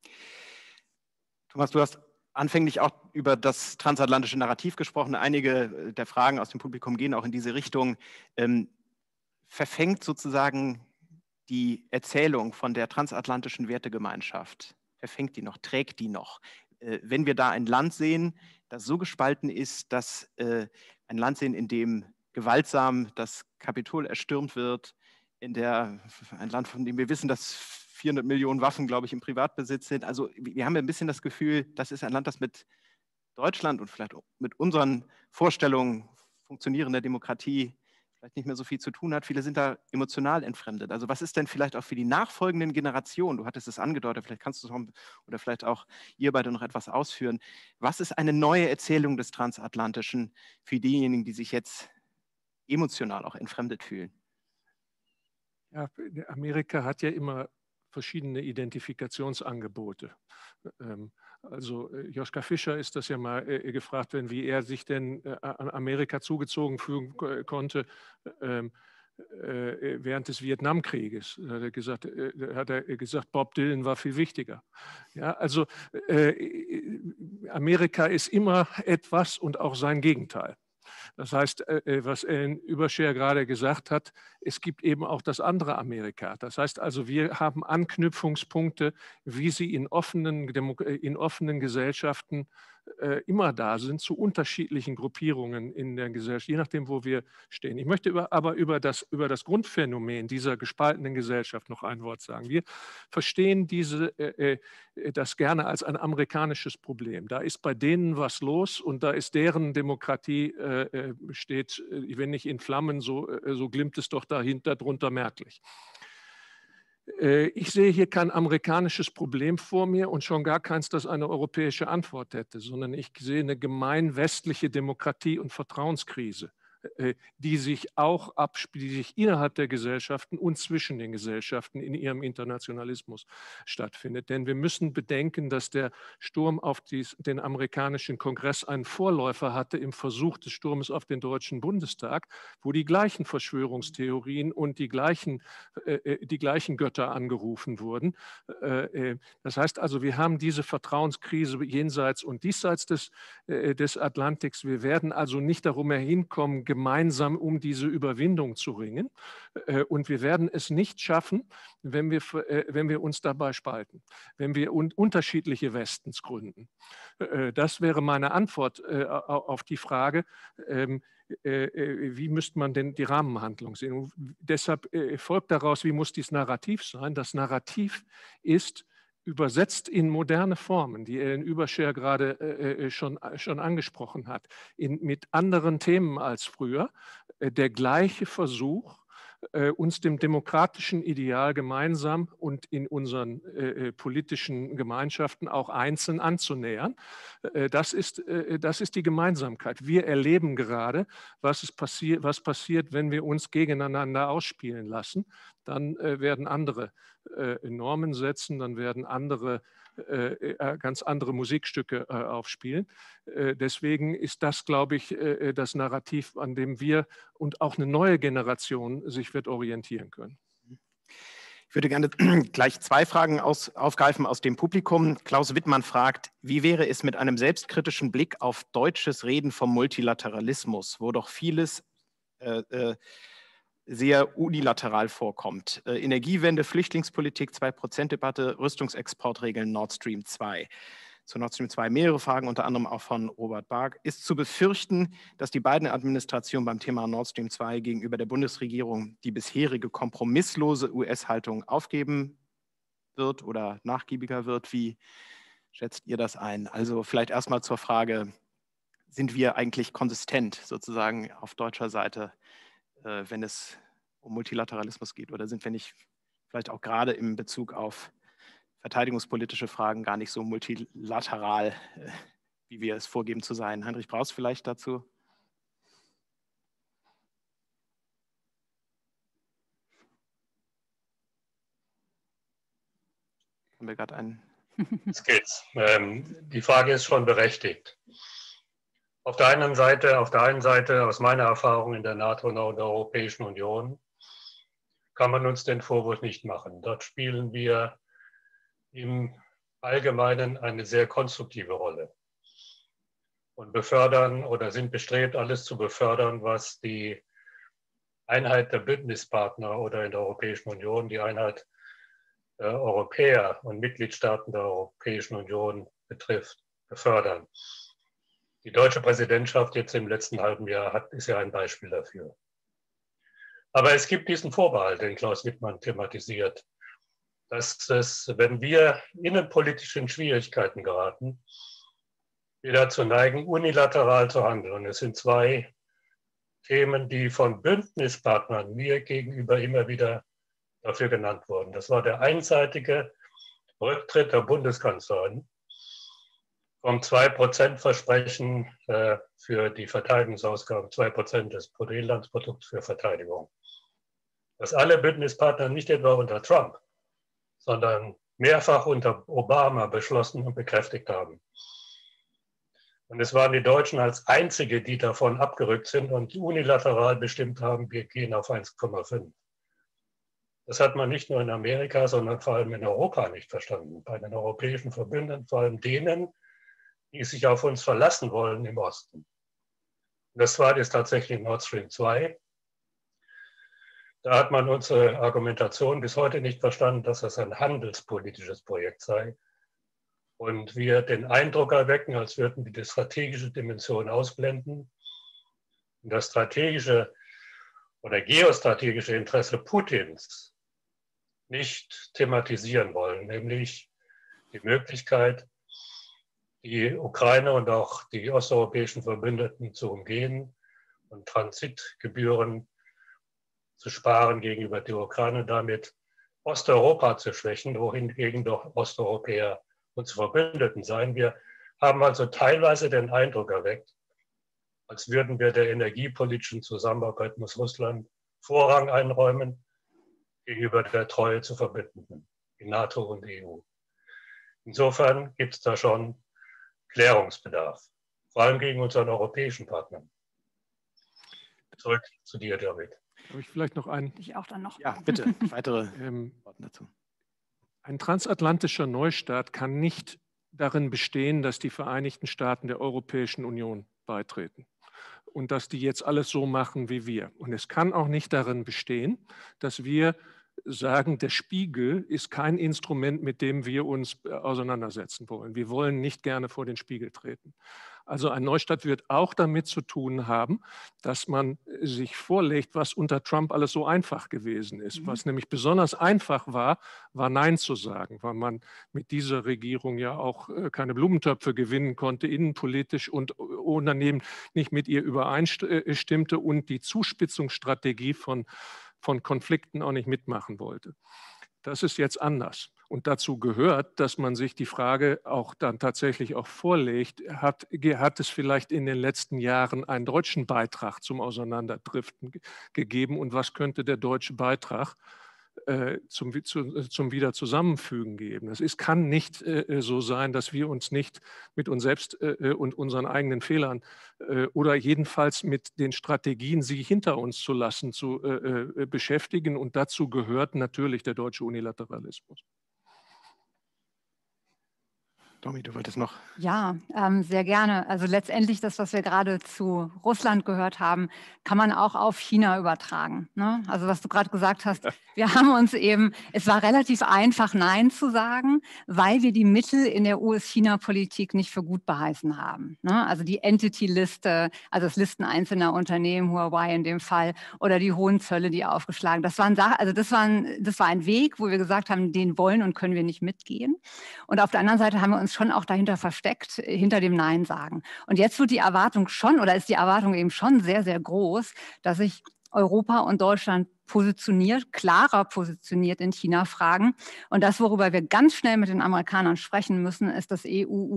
Thomas, du hast anfänglich auch über das transatlantische Narrativ gesprochen. Einige der Fragen aus dem Publikum gehen auch in diese Richtung. Ähm, verfängt sozusagen die Erzählung von der transatlantischen Wertegemeinschaft, verfängt die noch, trägt die noch? Äh, wenn wir da ein Land sehen, das so gespalten ist, dass äh, ein Land sehen, in dem gewaltsam das Kapitol erstürmt wird, in der, ein Land, von dem wir wissen, dass vierhundert Millionen Waffen, glaube ich, im Privatbesitz sind. Also wir haben ein bisschen das Gefühl, das ist ein Land, das mit Deutschland und vielleicht mit unseren Vorstellungen funktionierender Demokratie vielleicht nicht mehr so viel zu tun hat. Viele sind da emotional entfremdet. Also was ist denn vielleicht auch für die nachfolgenden Generationen, du hattest es angedeutet, vielleicht kannst du es noch, oder vielleicht auch ihr beide noch etwas ausführen, was ist eine neue Erzählung des Transatlantischen für diejenigen, die sich jetzt emotional auch entfremdet fühlen? Ja, Amerika hat ja immer verschiedene Identifikationsangebote. Also Joschka Fischer ist das ja mal gefragt worden, wie er sich denn an Amerika zugezogen fühlen konnte während des Vietnamkrieges. Da hat er gesagt, hat er gesagt, Bob Dylan war viel wichtiger. Ja, also Amerika ist immer etwas und auch sein Gegenteil. Das heißt, was Ellen Überscher gerade gesagt hat, es gibt eben auch das andere Amerika. Das heißt also, wir haben Anknüpfungspunkte, wie sie in offenen, in offenen Gesellschaften immer da sind, zu unterschiedlichen Gruppierungen in der Gesellschaft, je nachdem, wo wir stehen. Ich möchte über, aber über das, über das Grundphänomen dieser gespaltenen Gesellschaft noch ein Wort sagen. Wir verstehen diese, äh, das gerne als ein amerikanisches Problem. Da ist bei denen was los und da ist deren Demokratie, äh, steht, wenn nicht in Flammen, so, äh, so glimmt es doch dahinter drunter merklich. Ich sehe hier kein amerikanisches Problem vor mir und schon gar keins, das eine europäische Antwort hätte, sondern ich sehe eine gemein westliche Demokratie- und Vertrauenskrise, die sich auch abspielt, die sich innerhalb der Gesellschaften und zwischen den Gesellschaften in ihrem Internationalismus stattfindet. Denn wir müssen bedenken, dass der Sturm auf dies, den amerikanischen Kongress einen Vorläufer hatte im Versuch des Sturmes auf den Deutschen Bundestag, wo die gleichen Verschwörungstheorien und die gleichen, äh, die gleichen Götter angerufen wurden. Äh, das heißt also, wir haben diese Vertrauenskrise jenseits und diesseits des, äh, des Atlantiks. Wir werden also nicht darum hinkommen, gemeinsam um diese Überwindung zu ringen. Und wir werden es nicht schaffen, wenn wir, wenn wir uns dabei spalten, wenn wir un unterschiedliche Westens gründen. Das wäre meine Antwort auf die Frage, wie müsste man denn die Rahmenhandlung sehen? Und deshalb folgt daraus, wie muss dieses Narrativ sein? Das Narrativ ist, übersetzt in moderne Formen, die Ellen Überscher gerade äh, schon, schon angesprochen hat, in, mit anderen Themen als früher, äh, der gleiche Versuch, äh, uns dem demokratischen Ideal gemeinsam und in unseren äh, politischen Gemeinschaften auch einzeln anzunähern. Äh, das ist, äh, das ist die Gemeinsamkeit. Wir erleben gerade, was, ist passi- was passiert, wenn wir uns gegeneinander ausspielen lassen. Dann äh, werden andere äh, Normen setzen, dann werden andere, äh, ganz andere Musikstücke äh, aufspielen. Äh, deswegen ist das, glaube ich, äh, das Narrativ, an dem wir und auch eine neue Generation sich wird orientieren können. Ich würde gerne gleich zwei Fragen aus, aufgreifen aus dem Publikum. Klaus Wittmann fragt, wie wäre es mit einem selbstkritischen Blick auf deutsches Reden vom Multilateralismus, wo doch vieles äh, äh, sehr unilateral vorkommt. Äh, Energiewende, Flüchtlingspolitik, zwei Prozent Debatte, Rüstungsexportregeln, Nord Stream zwei. Zu Nord Stream zwei mehrere Fragen, unter anderem auch von Robert Bark. Ist zu befürchten, dass die Biden-Administration beim Thema Nord Stream zwei gegenüber der Bundesregierung die bisherige kompromisslose U S-Haltung aufgeben wird oder nachgiebiger wird? Wie schätzt ihr das ein? Also vielleicht erstmal zur Frage, sind wir eigentlich konsistent sozusagen auf deutscher Seite, wenn es um Multilateralismus geht? Oder sind wir nicht vielleicht auch gerade in Bezug auf verteidigungspolitische Fragen gar nicht so multilateral, wie wir es vorgeben zu sein? Heinrich Braus vielleicht dazu? Haben wir gerade einen? Jetzt geht's. Ähm, die Frage ist schon berechtigt. Auf der einen Seite, auf der einen Seite, aus meiner Erfahrung in der NATO und der Europäischen Union, kann man uns den Vorwurf nicht machen. Dort spielen wir im Allgemeinen eine sehr konstruktive Rolle und befördern oder sind bestrebt, alles zu befördern, was die Einheit der Bündnispartner oder in der Europäischen Union, die Einheit der Europäer und Mitgliedstaaten der Europäischen Union betrifft, befördern. Die deutsche Präsidentschaft jetzt im letzten halben Jahr hat, ist ja ein Beispiel dafür. Aber es gibt diesen Vorbehalt, den Klaus Wittmann thematisiert, dass es, wenn wir innenpolitisch in Schwierigkeiten geraten, wir dazu neigen, unilateral zu handeln. Und es sind zwei Themen, die von Bündnispartnern mir gegenüber immer wieder dafür genannt wurden. Das war der einseitige Rücktritt der Bundeskanzlerin vom zwei Prozent Versprechen äh, für die Verteidigungsausgaben, zwei Prozent des Bruttoinlandsprodukts für Verteidigung. Dass alle Bündnispartner nicht etwa unter Trump, sondern mehrfach unter Obama beschlossen und bekräftigt haben. Und es waren die Deutschen als einzige, die davon abgerückt sind und unilateral bestimmt haben, wir gehen auf eins Komma fünf. Das hat man nicht nur in Amerika, sondern vor allem in Europa nicht verstanden. Bei den europäischen Verbündeten, vor allem denen, die sich auf uns verlassen wollen im Osten. Und das zweite ist tatsächlich Nord Stream zwei. Da hat man unsere Argumentation bis heute nicht verstanden, dass das ein handelspolitisches Projekt sei. Und wir den Eindruck erwecken, als würden wir die strategische Dimension ausblenden. Und das strategische oder geostrategische Interesse Putins nicht thematisieren wollen, nämlich die Möglichkeit, die Ukraine und auch die osteuropäischen Verbündeten zu umgehen und Transitgebühren zu sparen gegenüber der Ukraine und damit Osteuropa zu schwächen, wohingegen doch Osteuropäer unsere Verbündeten seien. Wir haben also teilweise den Eindruck erweckt, als würden wir der energiepolitischen Zusammenarbeit mit Russland Vorrang einräumen gegenüber der Treue zu Verbündeten, die NATO und die E U. Insofern gibt es da schon Klärungsbedarf, vor allem gegen unseren europäischen Partnern. Zurück zu dir, David. Habe ich vielleicht noch einen? Ich auch dann noch. Ja, bitte, weitere ähm, Worte dazu. Ein transatlantischer Neustart kann nicht darin bestehen, dass die Vereinigten Staaten der Europäischen Union beitreten und dass die jetzt alles so machen wie wir. Und es kann auch nicht darin bestehen, dass wir sagen, der Spiegel ist kein Instrument, mit dem wir uns auseinandersetzen wollen. Wir wollen nicht gerne vor den Spiegel treten. Also ein Neustart wird auch damit zu tun haben, dass man sich vorlegt, was unter Trump alles so einfach gewesen ist. Mhm. Was nämlich besonders einfach war, war Nein zu sagen, weil man mit dieser Regierung ja auch keine Blumentöpfe gewinnen konnte, innenpolitisch, und Unternehmen nicht mit ihr übereinstimmte und die Zuspitzungsstrategie von, von Konflikten auch nicht mitmachen wollte. Das ist jetzt anders. Und dazu gehört, dass man sich die Frage auch dann tatsächlich auch vorlegt, hat, hat es vielleicht in den letzten Jahren einen deutschen Beitrag zum Auseinanderdriften gegeben und was könnte der deutsche Beitrag äh, zum, zu, zum Wiederzusammenfügen geben? Es ist, kann nicht äh, so sein, dass wir uns nicht mit uns selbst äh, und unseren eigenen Fehlern äh, oder jedenfalls mit den Strategien, sie hinter uns zu lassen, zu äh, äh, beschäftigen. Und dazu gehört natürlich der deutsche Unilateralismus. Domi, du wolltest noch? Ja, ähm, sehr gerne. Also letztendlich das, was wir gerade zu Russland gehört haben, kann man auch auf China übertragen. Ne? Also was du gerade gesagt hast, wir haben uns eben, es war relativ einfach, Nein zu sagen, weil wir die Mittel in der U S-China-Politik nicht für gut beheißen haben. Ne? Also die Entity-Liste, also das Listen einzelner Unternehmen, Huawei in dem Fall, oder die hohen Zölle, die aufgeschlagen. Das waren Sachen, also das, waren, das war ein Weg, wo wir gesagt haben, den wollen und können wir nicht mitgehen. Und auf der anderen Seite haben wir uns schon auch dahinter versteckt, hinter dem Nein sagen. Und jetzt wird die Erwartung schon, oder ist die Erwartung eben schon sehr, sehr groß, dass sich Europa und Deutschland positioniert, klarer positioniert in China-Fragen. Und das, worüber wir ganz schnell mit den Amerikanern sprechen müssen, ist das E U-U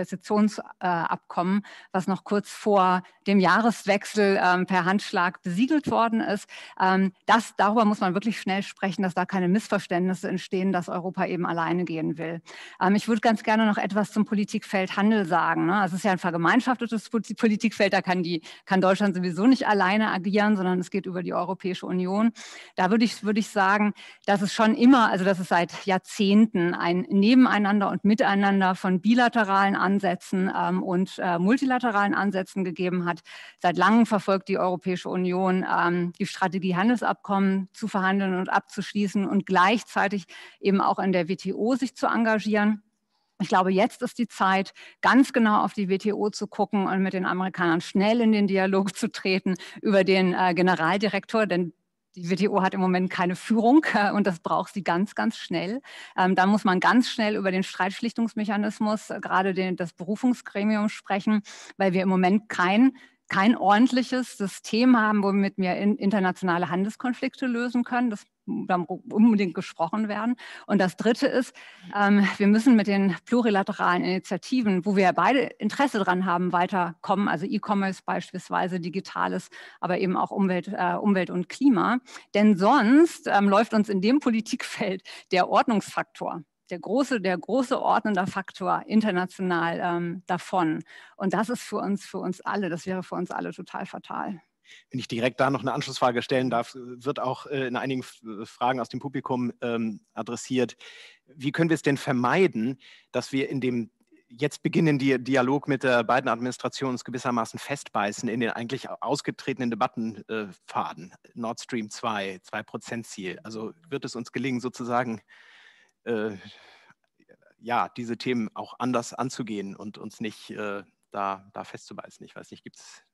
S-Investitionsabkommen, was noch kurz vor dem Jahreswechsel ähm, per Handschlag besiegelt worden ist. Ähm, das, darüber muss man wirklich schnell sprechen, dass da keine Missverständnisse entstehen, dass Europa eben alleine gehen will. Ähm, ich würde ganz gerne noch etwas zum Politikfeld Handel sagen. Ne? Also es ist ja ein vergemeinschaftetes Politikfeld, da kann, die, kann Deutschland sowieso nicht alleine agieren, sondern es geht über die Europäische Union. Da würde ich, würde ich sagen, dass es schon immer, also dass es seit Jahrzehnten ein Nebeneinander und Miteinander von bilateralen Ansätzen ähm, und äh, multilateralen Ansätzen gegeben hat. Seit langem verfolgt die Europäische Union ähm, die Strategie, Handelsabkommen zu verhandeln und abzuschließen und gleichzeitig eben auch in der W T O sich zu engagieren. Ich glaube, jetzt ist die Zeit, ganz genau auf die W T O zu gucken und mit den Amerikanern schnell in den Dialog zu treten über den äh, Generaldirektor, denn die W T O hat im Moment keine Führung äh, und das braucht sie ganz, ganz schnell. Ähm, da muss man ganz schnell über den Streitschlichtungsmechanismus, äh, gerade den, das Berufungsgremium sprechen, weil wir im Moment kein kein ordentliches System haben, womit wir in, internationale Handelskonflikte lösen können. Das da muss unbedingt gesprochen werden. Und das Dritte ist, ähm, wir müssen mit den plurilateralen Initiativen, wo wir ja beide Interesse daran haben, weiterkommen, also E-Commerce beispielsweise, Digitales, aber eben auch Umwelt, äh, Umwelt und Klima. Denn sonst ähm, läuft uns in dem Politikfeld der Ordnungsfaktor, der große, der große ordnende Faktor international ähm, davon. Und das ist für uns, für uns alle, das wäre für uns alle total fatal. Wenn ich direkt da noch eine Anschlussfrage stellen darf, wird auch äh, in einigen Fragen aus dem Publikum ähm, adressiert. Wie können wir es denn vermeiden, dass wir in dem jetzt beginnenden Dialog mit der beiden Administrationen uns gewissermaßen festbeißen in den eigentlich ausgetretenen Debattenpfaden? Äh, Nord Stream zwei, zwei Prozent Ziel. Also wird es uns gelingen, sozusagen äh, ja, diese Themen auch anders anzugehen und uns nicht äh, da, da festzubeißen? Ich weiß nicht, gibt es...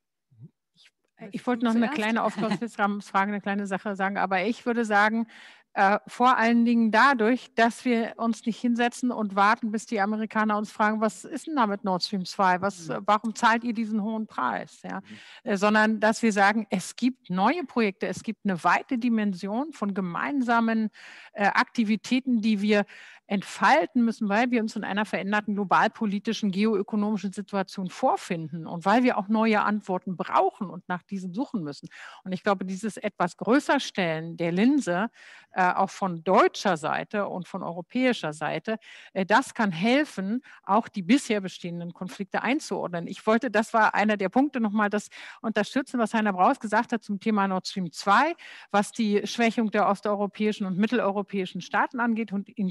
Ich wollte noch eine kleine Aufklärungsfrage, eine kleine Sache sagen, aber ich würde sagen, äh, vor allen Dingen dadurch, dass wir uns nicht hinsetzen und warten, bis die Amerikaner uns fragen, was ist denn da mit Nord Stream zwei? Was, mhm. Warum zahlt ihr diesen hohen Preis? Ja? Mhm. Äh, sondern dass wir sagen, es gibt neue Projekte, es gibt eine weite Dimension von gemeinsamen äh, Aktivitäten, die wir entfalten müssen, weil wir uns in einer veränderten globalpolitischen, geoökonomischen Situation vorfinden und weil wir auch neue Antworten brauchen und nach diesen suchen müssen. Und ich glaube, dieses etwas größer Stellen der Linse, äh, auch von deutscher Seite und von europäischer Seite, äh, das kann helfen, auch die bisher bestehenden Konflikte einzuordnen. Ich wollte, das war einer der Punkte, nochmal das unterstützen, was Heiner Braus gesagt hat zum Thema Nord Stream zwei, was die Schwächung der osteuropäischen und mitteleuropäischen Staaten angeht. Und hinzu kommt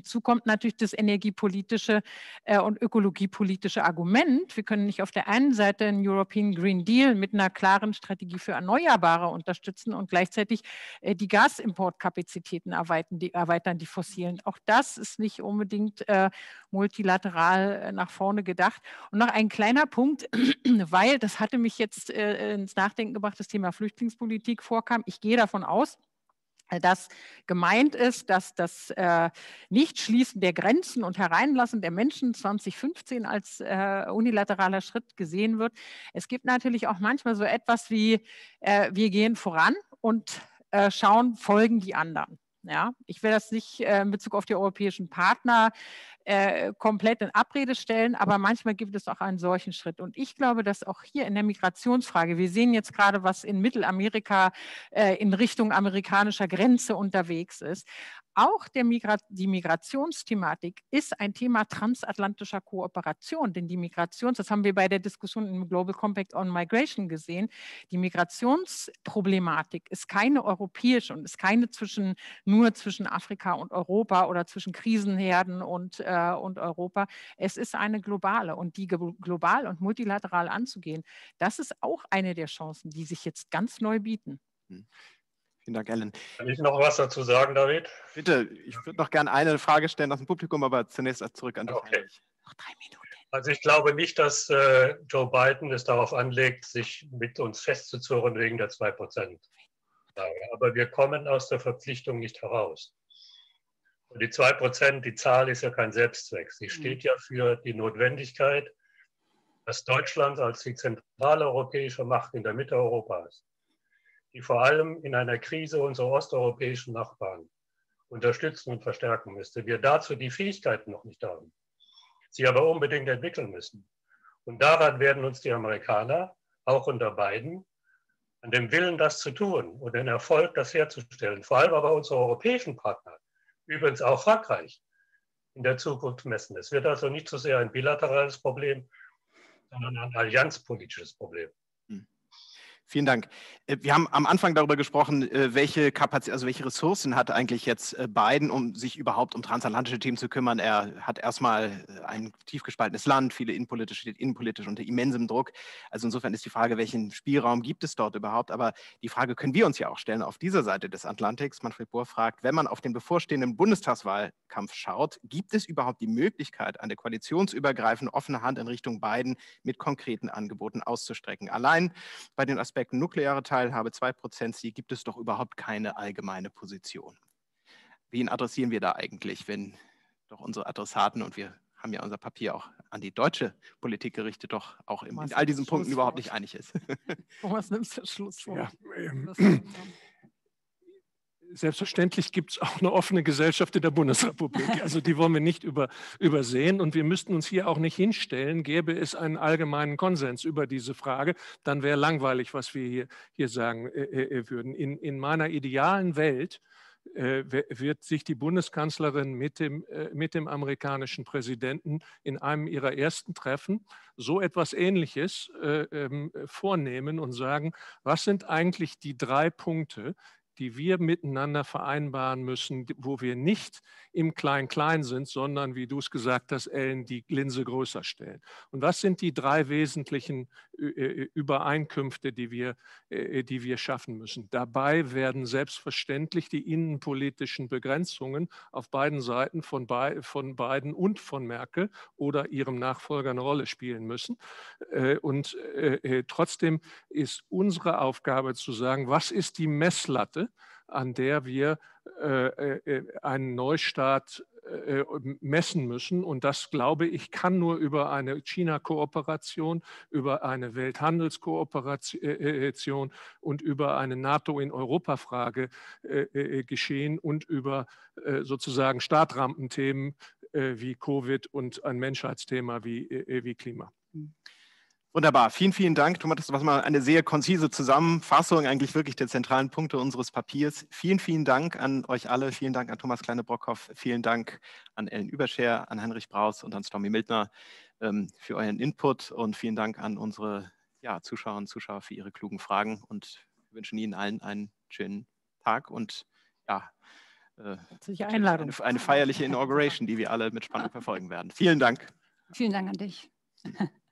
natürlich das energiepolitische äh, und ökologiepolitische Argument. Wir können nicht auf der einen Seite einen European Green Deal mit einer klaren Strategie für Erneuerbare unterstützen und gleichzeitig äh, die Gasimportkapazitäten erweitern die, erweitern, die fossilen. Auch das ist nicht unbedingt äh, multilateral äh, nach vorne gedacht. Und noch ein kleiner Punkt, weil das hatte mich jetzt äh, ins Nachdenken gebracht, das Thema Flüchtlingspolitik vorkam. Ich gehe davon aus, dass gemeint ist, dass das äh, Nichtschließen der Grenzen und Hereinlassen der Menschen zwanzig fünfzehn als äh, unilateraler Schritt gesehen wird. Es gibt natürlich auch manchmal so etwas wie, äh, wir gehen voran und äh, schauen, folgen die anderen. Ja, ich will das nicht äh, in Bezug auf die europäischen Partner äh, komplett in Abrede stellen, aber manchmal gibt es auch einen solchen Schritt. Und ich glaube, dass auch hier in der Migrationsfrage, wir sehen jetzt gerade, was in Mittelamerika äh, in Richtung amerikanischer Grenze unterwegs ist, auch der Migra die Migrationsthematik ist ein Thema transatlantischer Kooperation, denn die Migrations, das haben wir bei der Diskussion im Global Compact on Migration gesehen, die Migrationsproblematik ist keine europäische und ist keine zwischen, nur zwischen Afrika und Europa oder zwischen Krisenherden und, äh, und Europa. Es ist eine globale und die global und multilateral anzugehen, das ist auch eine der Chancen, die sich jetzt ganz neu bieten. Hm. Vielen Dank, Ellen. Kann ich noch was dazu sagen, David? Bitte, ich würde noch gerne eine Frage stellen aus dem Publikum, aber zunächst zurück an dich. Okay. Noch drei Minuten. Also ich glaube nicht, dass äh, Joe Biden es darauf anlegt, sich mit uns festzuzurren wegen der zwei Prozent. Aber wir kommen aus der Verpflichtung nicht heraus. Und die zwei Prozent, die Zahl ist ja kein Selbstzweck. Sie steht ja für die Notwendigkeit, dass Deutschland als die zentrale europäische Macht in der Mitte Europas, die vor allem in einer Krise unsere osteuropäischen Nachbarn unterstützen und verstärken müsste, wir dazu die Fähigkeiten noch nicht haben, sie aber unbedingt entwickeln müssen. Und daran werden uns die Amerikaner, auch unter Biden, an dem Willen, das zu tun und den Erfolg, das herzustellen, vor allem aber unsere europäischen Partner, übrigens auch Frankreich, in der Zukunft messen. Es wird also nicht so sehr ein bilaterales Problem, sondern ein allianzpolitisches Problem. Vielen Dank. Wir haben am Anfang darüber gesprochen, welche Kapazität, also welche Ressourcen hat eigentlich jetzt Biden, um sich überhaupt um transatlantische Themen zu kümmern. Er hat erstmal ein tief gespaltenes Land, viele innenpolitisch, steht innenpolitisch unter immensem Druck. Also insofern ist die Frage, welchen Spielraum gibt es dort überhaupt? Aber die Frage können wir uns ja auch stellen auf dieser Seite des Atlantiks. Manfred Bohr fragt, wenn man auf den bevorstehenden Bundestagswahlkampf schaut, gibt es überhaupt die Möglichkeit, eine koalitionsübergreifende offene Hand in Richtung Biden mit konkreten Angeboten auszustrecken? Allein bei den Aspekten nukleare Teilhabe, zwei Prozent Sieg, gibt es doch überhaupt keine allgemeine Position. Wen adressieren wir da eigentlich, wenn doch unsere Adressaten, und wir haben ja unser Papier auch an die deutsche Politik gerichtet, doch auch in, in all diesen Punkten überhaupt nicht einig ist? Thomas, nimmst du das Schlusswort? Ja, ähm, selbstverständlich gibt es auch eine offene Gesellschaft in der Bundesrepublik. Also die wollen wir nicht über, übersehen. Und wir müssten uns hier auch nicht hinstellen, gäbe es einen allgemeinen Konsens über diese Frage, dann wäre langweilig, was wir hier, hier sagen äh, äh, würden. In, in meiner idealen Welt äh, wird sich die Bundeskanzlerin mit dem, äh, mit dem amerikanischen Präsidenten in einem ihrer ersten Treffen so etwas Ähnliches äh, äh, vornehmen und sagen, was sind eigentlich die drei Punkte, die wir miteinander vereinbaren müssen, wo wir nicht im Klein-Klein sind, sondern, wie du es gesagt hast, Ellen, die Linse größer stellen. Und was sind die drei wesentlichen Übereinkünfte, die wir, die wir schaffen müssen? Dabei werden selbstverständlich die innenpolitischen Begrenzungen auf beiden Seiten von, von Biden und von Merkel oder ihrem Nachfolger eine Rolle spielen müssen. Und trotzdem ist unsere Aufgabe zu sagen, was ist die Messlatte, an der wir äh, einen Neustart äh, messen müssen. Und das, glaube ich, kann nur über eine China-Kooperation, über eine Welthandelskooperation und über eine NATO in Europa-Frage äh, geschehen und über äh, sozusagen Startrampenthemen äh, wie Covid und ein Menschheitsthema wie, äh, wie Klima. Wunderbar, vielen, vielen Dank. Thomas, das war mal eine sehr konzise Zusammenfassung eigentlich wirklich der zentralen Punkte unseres Papiers. Vielen, vielen Dank an euch alle. Vielen Dank an Thomas Kleine-Brockhoff. Vielen Dank an Ellen Überscher, an Heinrich Braus und an Stormy Mildner ähm, für euren Input. Und vielen Dank an unsere ja, Zuschauer und Zuschauer für ihre klugen Fragen. Und wir wünschen Ihnen allen einen schönen Tag und ja, äh, Einladung. Eine, eine feierliche Inauguration, die wir alle mit Spannung verfolgen werden. Vielen Dank. Vielen Dank an dich.